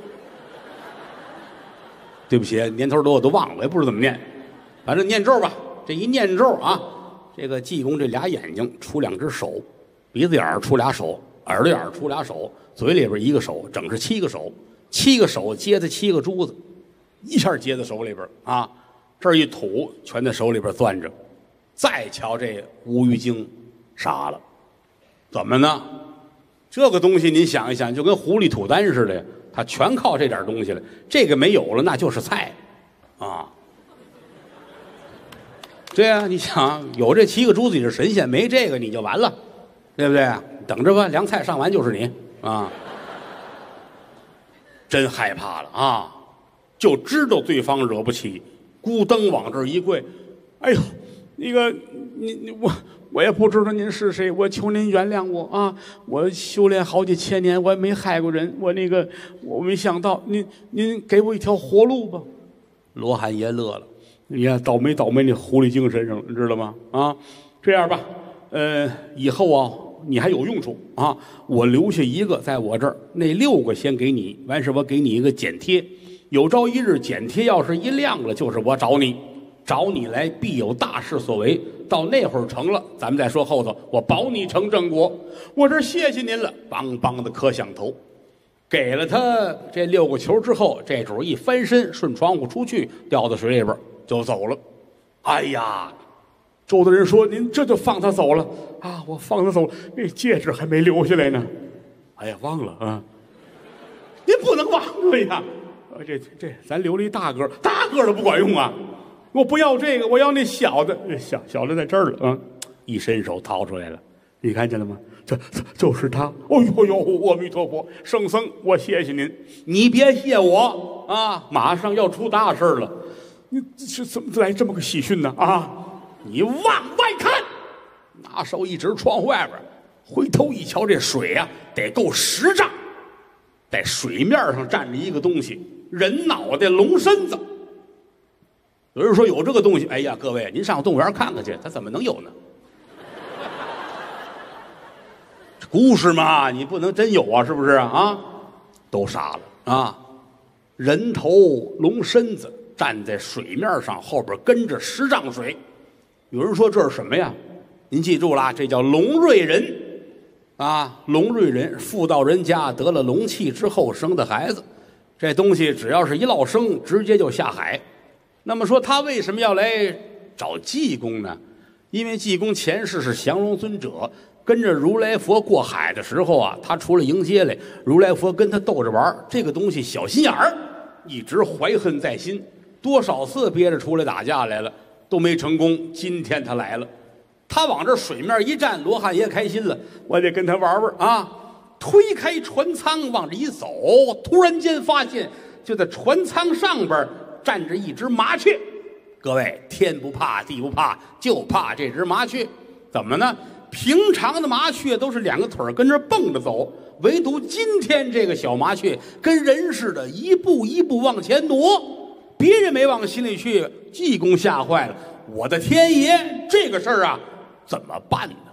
对不起，年头多我都忘了，我也不知道怎么念，反正念咒吧。这一念咒啊，这个济公这俩眼睛出两只手，鼻子眼儿出俩手，耳朵眼儿出俩手，嘴里边一个手，整是七个手，七个手接的七个珠子，一下接在手里边啊，这儿一吐，全在手里边攥着。再瞧这乌鱼精，傻了，怎么呢？这个东西您想一想，就跟狐狸吐丹似的呀，它全靠这点东西了。这个没有了，那就是菜，啊。对啊，你想有这七个珠子你是神仙，没这个你就完了，对不对？等着吧，凉菜上完就是你啊。真害怕了啊，就知道对方惹不起，咕噔往这儿一跪，哎呦，那个你你我。我也不知道您是谁，我求您原谅我啊！我修炼好几千年，我也没害过人。我那个，我没想到您您给我一条活路吧。罗汉爷乐了，你呀，倒霉倒霉你狐狸精身上，你知道吗？啊，这样吧，呃，以后啊，你还有用处啊！我留下一个在我这儿，那六个先给你，完事我给你一个剪贴。有朝一日剪贴要是一亮了，就是我找你。找你来必有大事所为，到那会儿成了，咱们再说后头。我保你成正果，我这谢谢您了。梆梆的磕响头，给了他这六个球之后，这主一翻身，顺窗户出去，掉到水里边就走了。哎呀，周大人说：“您这就放他走了啊？我放他走了，那戒指还没留下来呢。”哎呀，忘了啊！您不能忘了呀！这这咱留了一大个，大个的不管用啊！我不要这个，我要那小的，小小的在这儿了啊！一伸手掏出来了，你看见了吗？这这就是他！哦呦呦，阿弥陀佛，圣僧，我谢谢您，你别谢我啊！马上要出大事了，你是怎么来这么个喜讯呢？啊！你往外看，拿手一指窗户外边，回头一瞧，这水啊，得够十丈，在水面上站着一个东西，人脑袋，龙身子。有人说有这个东西，哎呀，各位，您上动物园看看去，它怎么能有呢？ 故事嘛，你不能真有啊，是不是啊？都杀了啊！人头龙身子站在水面上，后边跟着十丈水。有人说这是什么呀？您记住了，这叫龙瑞人啊！龙瑞人妇道人家得了龙气之后生的孩子，这东西只要是一落生，直接就下海。那么说他为什么要来找济公呢？因为济公前世是降龙尊者，跟着如来佛过海的时候啊，他除了迎接来，如来佛跟他逗着玩，这个东西小心眼儿，一直怀恨在心，多少次憋着出来打架来了，都没成功。今天他来了，他往这水面一站，罗汉爷开心了，我得跟他玩玩啊！推开船舱往这一走，突然间发现就在船舱上边站着一只麻雀。各位，天不怕地不怕，就怕这只麻雀。怎么呢？平常的麻雀都是两个腿跟着蹦着走，唯独今天这个小麻雀跟人似的，一步一步往前挪。别人没往心里去，济公吓坏了。我的天爷，这个事儿啊，怎么办呢？